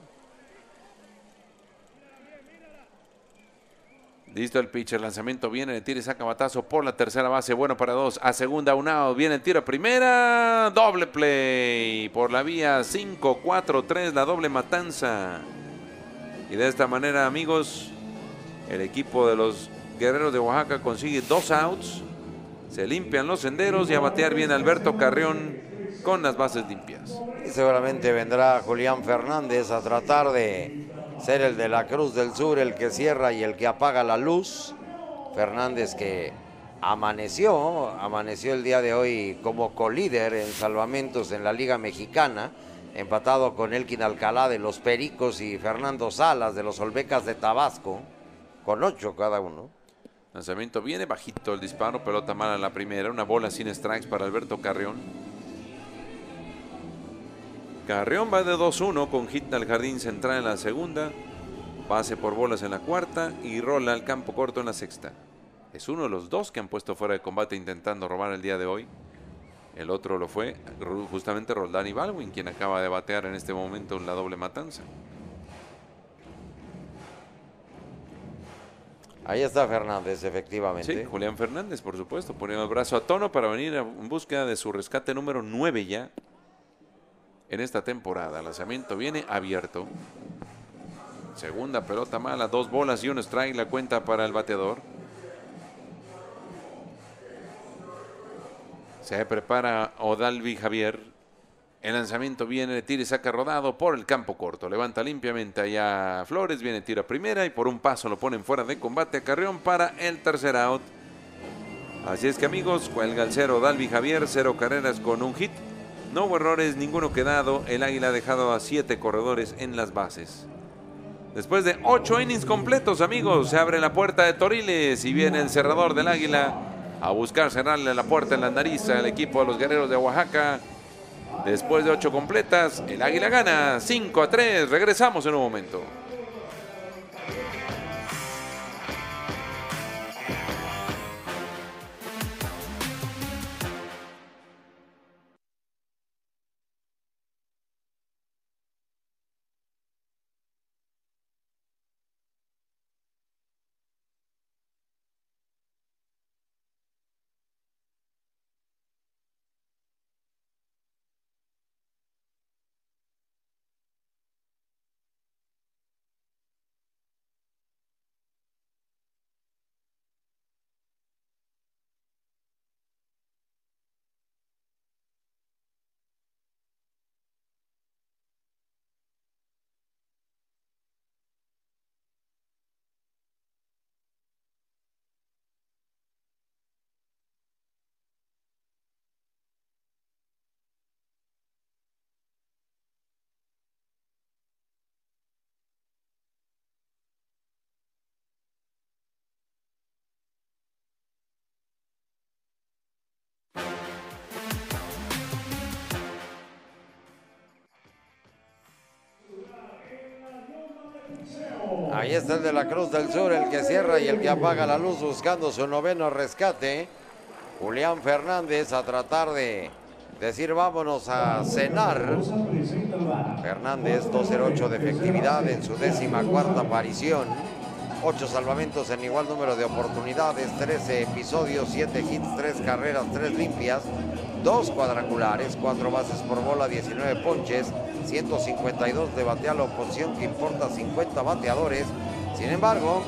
Listo el pitcher, lanzamiento viene, le tira y saca batazo por la tercera base, bueno para 2, a segunda un out, viene el tiro a primera, doble play por la vía 5-4-3, la doble matanza. Y de esta manera, amigos, el equipo de los Guerreros de Oaxaca consigue 2 outs, se limpian los senderos y a batear viene Alberto Carrión con las bases limpias. Y seguramente vendrá Julián Fernández a tratar de ser el de la Cruz del Sur, el que cierra y el que apaga la luz. Fernández que amaneció el día de hoy como colíder en salvamentos en la Liga Mexicana, empatado con Elkin Alcalá de los Pericos y Fernando Salas de los Olmecas de Tabasco, con 8 cada uno. Lanzamiento viene, bajito el disparo, pelota mala en la primera, una bola sin strikes para Alberto Carrión. Carrión va de 2-1 con hit al jardín central en la segunda, base por bolas en la cuarta y rola al campo corto en la sexta. Es uno de los 2 que han puesto fuera de combate intentando robar el día de hoy. El otro lo fue justamente Roldán y Baldwin, quien acaba de batear en este momento en la doble matanza. Ahí está Fernández, efectivamente. Sí, Julián Fernández, por supuesto, poniendo el brazo a tono para venir en búsqueda de su rescate número 9 ya en esta temporada. Lanzamiento viene abierto. Segunda pelota mala, 2 bolas y un strike, la cuenta para el bateador. Se prepara Odalvi Javier. El lanzamiento viene, le tira y saca rodado por el campo corto. Levanta limpiamente allá Flores, viene tira a primera y por un paso lo ponen fuera de combate a Carrión para el tercer out. Así es que, amigos, cuelga el cero Odalvi Javier, 0 carreras con un hit. No hubo errores, ninguno quedado. El Águila ha dejado a 7 corredores en las bases. Después de 8 innings completos, amigos, se abre la puerta de Toriles y viene el cerrador del Águila a buscar cerrarle la puerta en la nariz al equipo de los Guerreros de Oaxaca. Después de 8 completas, el Águila gana 5-3. Regresamos en un momento. está el de la Cruz del Sur, el que cierra y el que apaga la luz buscando su noveno rescate. Julián Fernández a tratar de decir vámonos a cenar. Fernández 2.08 de efectividad en su 14ª aparición. 8 salvamentos en igual número de oportunidades, 13 episodios, 7 hits, 3 carreras, 3 limpias, 2 cuadrangulares, 4 bases por bola, 19 ponches, 152 de batea a la oposición que importa 50 bateadores. Sin embargo,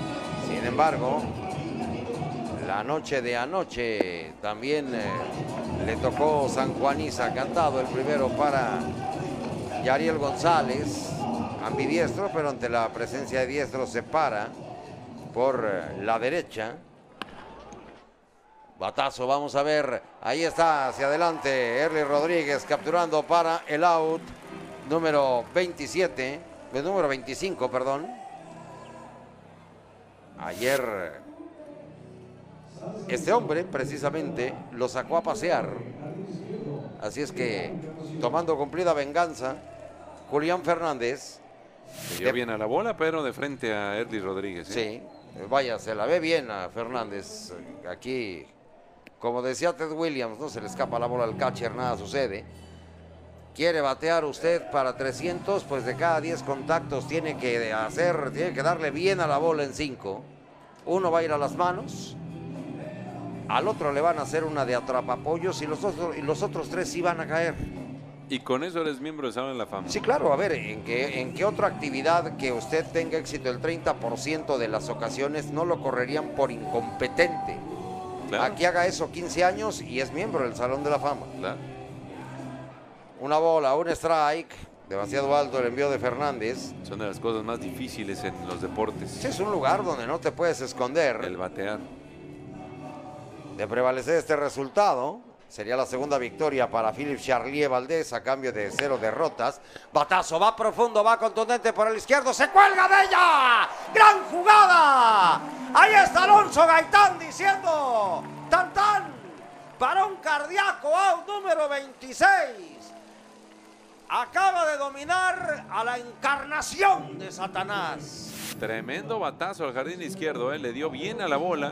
la noche de anoche también le tocó San Juaniza cantado, el primero para Yariel González, ambidiestro, pero ante la presencia de diestro se para por la derecha. Batazo, vamos a ver, ahí está, hacia adelante, Erly Rodríguez capturando para el out número 25, perdón. Ayer este hombre precisamente lo sacó a pasear. Así es que, tomando cumplida venganza, Julián Fernández. Se dio bien a la bola, pero de frente a Erly Rodríguez. Sí, vaya, se la ve bien a Fernández. Aquí, como decía Ted Williams, no se le escapa la bola al catcher, nada sucede. Quiere batear usted para 300, pues de cada 10 contactos tiene que darle bien a la bola en 5. Uno va a ir a las manos, al otro le van a hacer una de atrapapollos y los otros 3 sí van a caer. Y con eso eres miembro del Salón de la Fama. Sí, claro, a ver, ¿en qué otra actividad que usted tenga éxito el 30% de las ocasiones no lo correrían por incompetente? Claro. Aquí haga eso 15 años y es miembro del Salón de la Fama. Claro. Una bola, un strike, demasiado alto el envío de Fernández. Son de las cosas más difíciles en los deportes. Sí, es un lugar donde no te puedes esconder. El batear. De prevalecer este resultado, sería la segunda victoria para Philip Charlier Valdés a cambio de 0 derrotas. Batazo, va profundo, va contundente por el izquierdo, se cuelga de ella. ¡Gran jugada! Ahí está Alonso Gaitán diciendo tan tan para un cardíaco out número 26. Acaba de dominar a la encarnación de Satanás. Tremendo batazo al jardín izquierdo, le dio bien a la bola.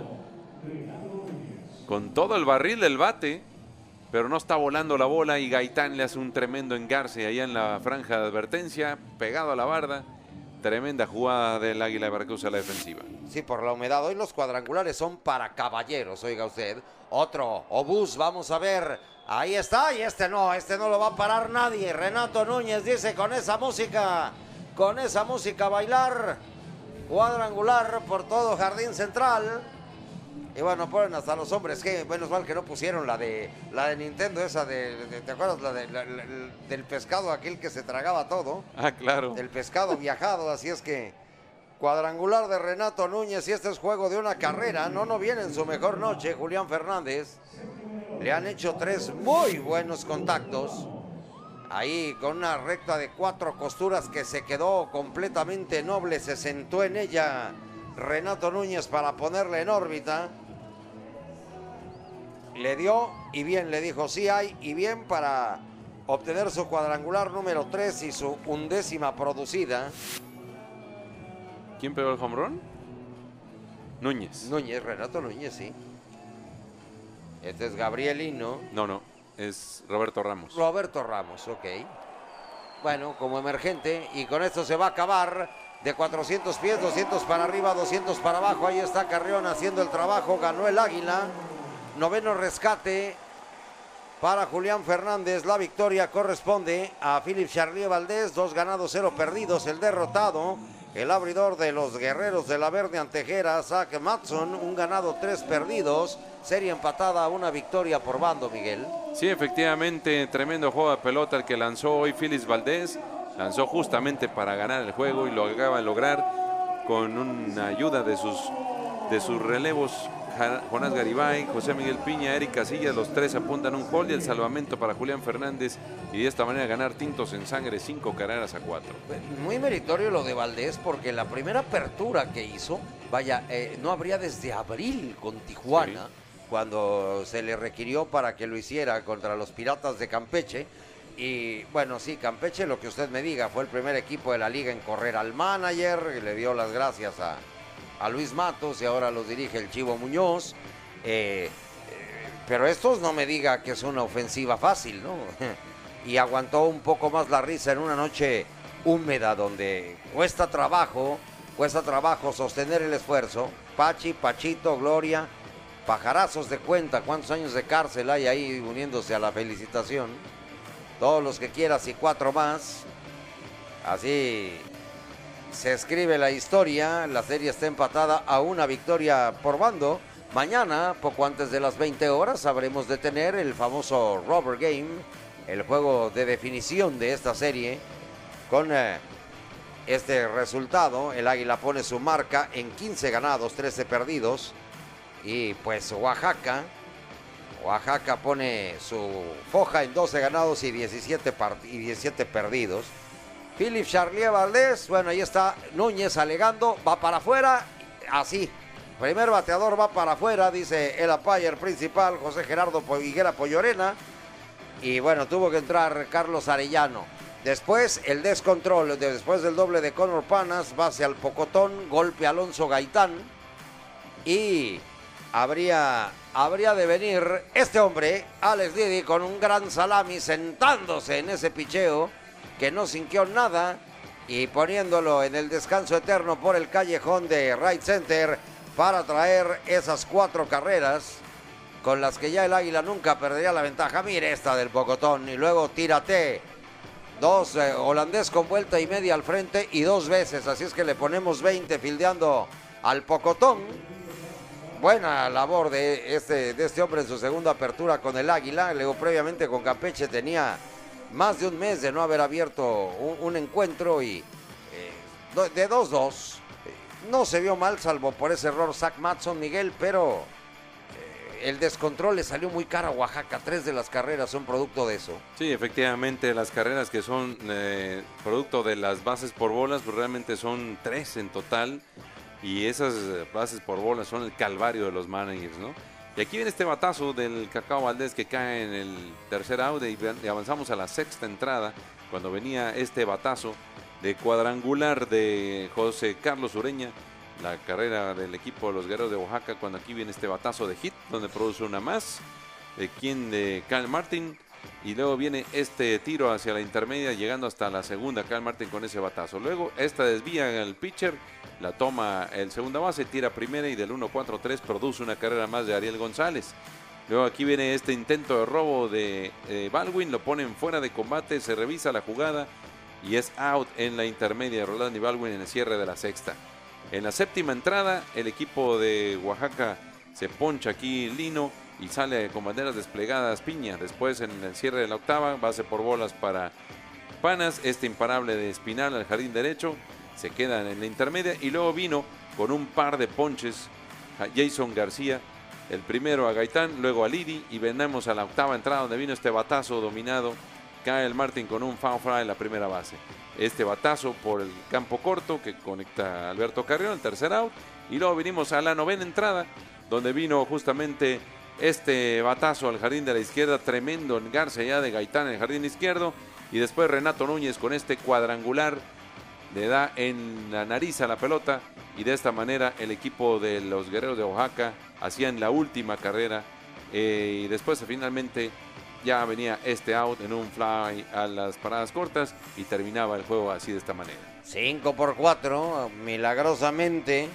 Con todo el barril del bate, pero no está volando la bola y Gaitán le hace un tremendo engarce allá en la franja de advertencia, pegado a la barda. Tremenda jugada del Águila de Veracruz a la defensiva. Sí, por la humedad. Hoy los cuadrangulares son para caballeros, oiga usted. Otro obús, vamos a ver. Ahí está, y este no lo va a parar nadie. Renato Núñez dice con esa música bailar. Cuadrangular por todo Jardín Central. Y bueno, ponen hasta los hombres, que menos mal que no pusieron la de Nintendo, esa ¿te acuerdas? Del pescado aquel que se tragaba todo. Ah, claro. El pescado viajado, así es que cuadrangular de Renato Núñez y este es juego de una carrera. No viene en su mejor noche Julián Fernández. Le han hecho 3 muy buenos contactos. Ahí con una recta de 4 costuras que se quedó completamente noble, se sentó en ella Renato Núñez para ponerle en órbita. Le dio y bien, le dijo sí hay y bien para obtener su cuadrangular número 3 y su 11ª producida. ¿Quién pegó el home run? Núñez. Renato Núñez, sí. Este es Gabrielino. No, es Roberto Ramos. Roberto Ramos, ok. Bueno, como emergente, y con esto se va a acabar. De 400 pies, 200 para arriba, 200 para abajo. Ahí está Carrión haciendo el trabajo. Ganó el Águila. 9º rescate para Julián Fernández. La victoria corresponde a Philip Charlier Valdés. 2 ganados, 0 perdidos. El derrotado, el abridor de los Guerreros de la Verde Antejera, Zach Matson. 1 ganado, 3 perdidos. Serie empatada, 1 victoria por bando, Miguel. Sí, efectivamente, tremendo juego de pelota el que lanzó hoy Philip Valdés. Lanzó justamente para ganar el juego y lo acaba de lograr con una ayuda de sus relevos. Jonás Garibay, José Miguel Piña, Eric Casillas, los 3 apuntan un hold y el salvamento para Julián Fernández y de esta manera ganar tintos en sangre 5 carreras a 4. Muy meritorio lo de Valdés porque la primera apertura que hizo, no habría desde abril con Tijuana, sí, cuando se le requirió para que lo hiciera contra los Piratas de Campeche. Y bueno, sí, Campeche, lo que usted me diga, fue el primer equipo de la liga en correr al manager, y le dio las gracias a Luis Matos y ahora los dirige el Chivo Muñoz. Pero estos no me diga que es una ofensiva fácil, ¿no? Y aguantó un poco más la risa en una noche húmeda donde cuesta trabajo sostener el esfuerzo. Pachi, Pachito, Gloria, pajarazos de cuenta, cuántos años de cárcel hay ahí uniéndose a la felicitación. Todos los que quieras y 4 más. Así se escribe la historia. La serie está empatada a una victoria por bando. Mañana, poco antes de las 20 horas, habremos de tener el famoso Rubber Game, el juego de definición de esta serie. Con este resultado, el Águila pone su marca en 15 ganados, 13 perdidos. Y pues Oaxaca pone su foja en 12 ganados y 17 perdidos. Philip Charlier Valdés, bueno, ahí está Núñez alegando, va para afuera, así. Primer bateador va para afuera, dice el umpire principal, José Gerardo Higuera Pollorena. Y bueno, tuvo que entrar Carlos Arellano. Después el descontrol, después del doble de Conor Panas, base al Pocotón, golpe Alonso Gaitán. Y habría de venir este hombre, Alex Didi, con un gran salami, sentándose en ese picheo que no sintió nada y poniéndolo en el descanso eterno por el callejón de right center para traer esas 4 carreras con las que ya el Águila nunca perdería la ventaja. Mire esta del Pocotón y luego tírate. 2 holandés con vuelta y media al frente y 2 veces, así es que le ponemos 20 fildeando al Pocotón. Buena labor de este hombre en su segunda apertura con el Águila. Luego previamente con Campeche tenía más de un mes de no haber abierto un encuentro y de 2-2. No se vio mal salvo por ese error Zach Matson, Miguel, pero el descontrol le salió muy caro a Oaxaca. 3 de las carreras son producto de eso. Sí, efectivamente, las carreras que son producto de las bases por bolas, pues realmente son 3 en total. Y esas bases por bolas son el calvario de los managers, ¿no? Y aquí viene este batazo del Cacao Valdés que cae en el tercer out y avanzamos a la sexta entrada cuando venía este batazo de cuadrangular de José Carlos Ureña, la carrera del equipo de los Guerreros de Oaxaca, cuando aquí viene este batazo de hit donde produce una más de Kyle Martin y luego viene este tiro hacia la intermedia llegando hasta la segunda, Kyle Martin con ese batazo. Luego esta desvía el pitcher, la toma el segunda base, tira primera y del 1-4-3 produce una carrera más de Ariel González. Luego aquí viene este intento de robo de Baldwin, lo ponen fuera de combate, se revisa la jugada y es out en la intermedia de Roldán y Baldwin en el cierre de la sexta. En la séptima entrada el equipo de Oaxaca se poncha aquí Lino y sale con banderas desplegadas Piña. Después en el cierre de la octava, base por bolas para Panas, este imparable de Espinal al jardín derecho, se queda en la intermedia y luego vino con un par de ponches a Jason García, el primero a Gaitán, luego a Lidi y venimos a la octava entrada donde vino este batazo dominado, Kyle Martin con un foul fly en la primera base. Este batazo por el campo corto que conecta a Alberto Carrión, el tercer out, y luego vinimos a la novena entrada donde vino justamente este batazo al jardín de la izquierda, tremendo engarce ya de Gaitán en el jardín izquierdo, y después Renato Núñez con este cuadrangular le da en la nariz a la pelota y de esta manera el equipo de los Guerreros de Oaxaca hacían la última carrera y después finalmente ya venía este out en un fly a las paradas cortas y terminaba el juego así de esta manera. 5-4, milagrosamente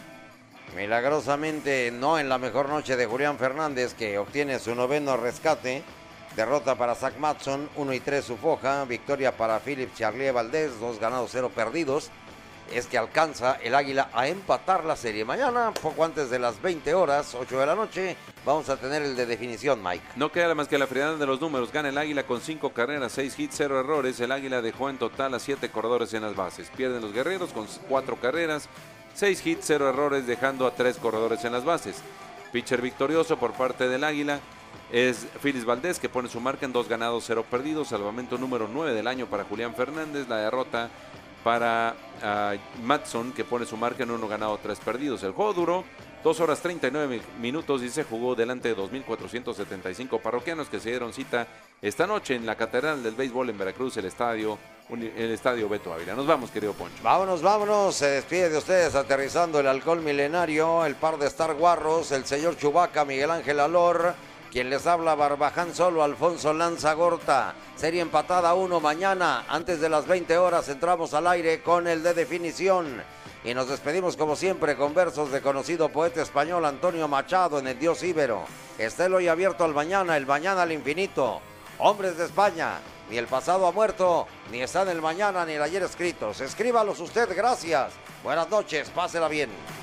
no en la mejor noche de Julián Fernández, que obtiene su noveno rescate. Derrota para Zach Matson, 1-3 su foja. Victoria para Philip Charlier Valdés, 2 ganados, 0 perdidos. Es que alcanza el Águila a empatar la serie. Mañana, poco antes de las 20 horas, 8 de la noche, vamos a tener el de definición, Mike. No queda más que la frialdad de los números. Gana el Águila con 5 carreras, 6 hits, 0 errores. El Águila dejó en total a 7 corredores en las bases. Pierden los Guerreros con 4 carreras, 6 hits, 0 errores, dejando a 3 corredores en las bases. Pitcher victorioso por parte del Águila es Philip Valdés, que pone su marca en 2 ganados, 0 perdidos. Salvamento número 9 del año para Julián Fernández. La derrota para Matson, que pone su marca en 1 ganado, 3 perdidos. El juego duró 2 horas 39 minutos y se jugó delante de 2.475 parroquianos que se dieron cita esta noche en la Catedral del Béisbol en Veracruz, el estadio Beto Ávila. Nos vamos, querido Poncho. Vámonos. Se despide de ustedes aterrizando el halcón milenario, el par de Star Guarros, el señor Chubaca, Miguel Ángel Alor, quien les habla, Barbaján Solo, Alfonso Lanzagorta. Serie empatada 1 mañana, antes de las 20 horas entramos al aire con el de definición. Y nos despedimos como siempre con versos de conocido poeta español Antonio Machado en El Dios Íbero. Está el hoy abierto al mañana, el mañana al infinito. Hombres de España, ni el pasado ha muerto, ni está en el mañana, ni el ayer escritos. Escríbalos usted, gracias. Buenas noches, pásela bien.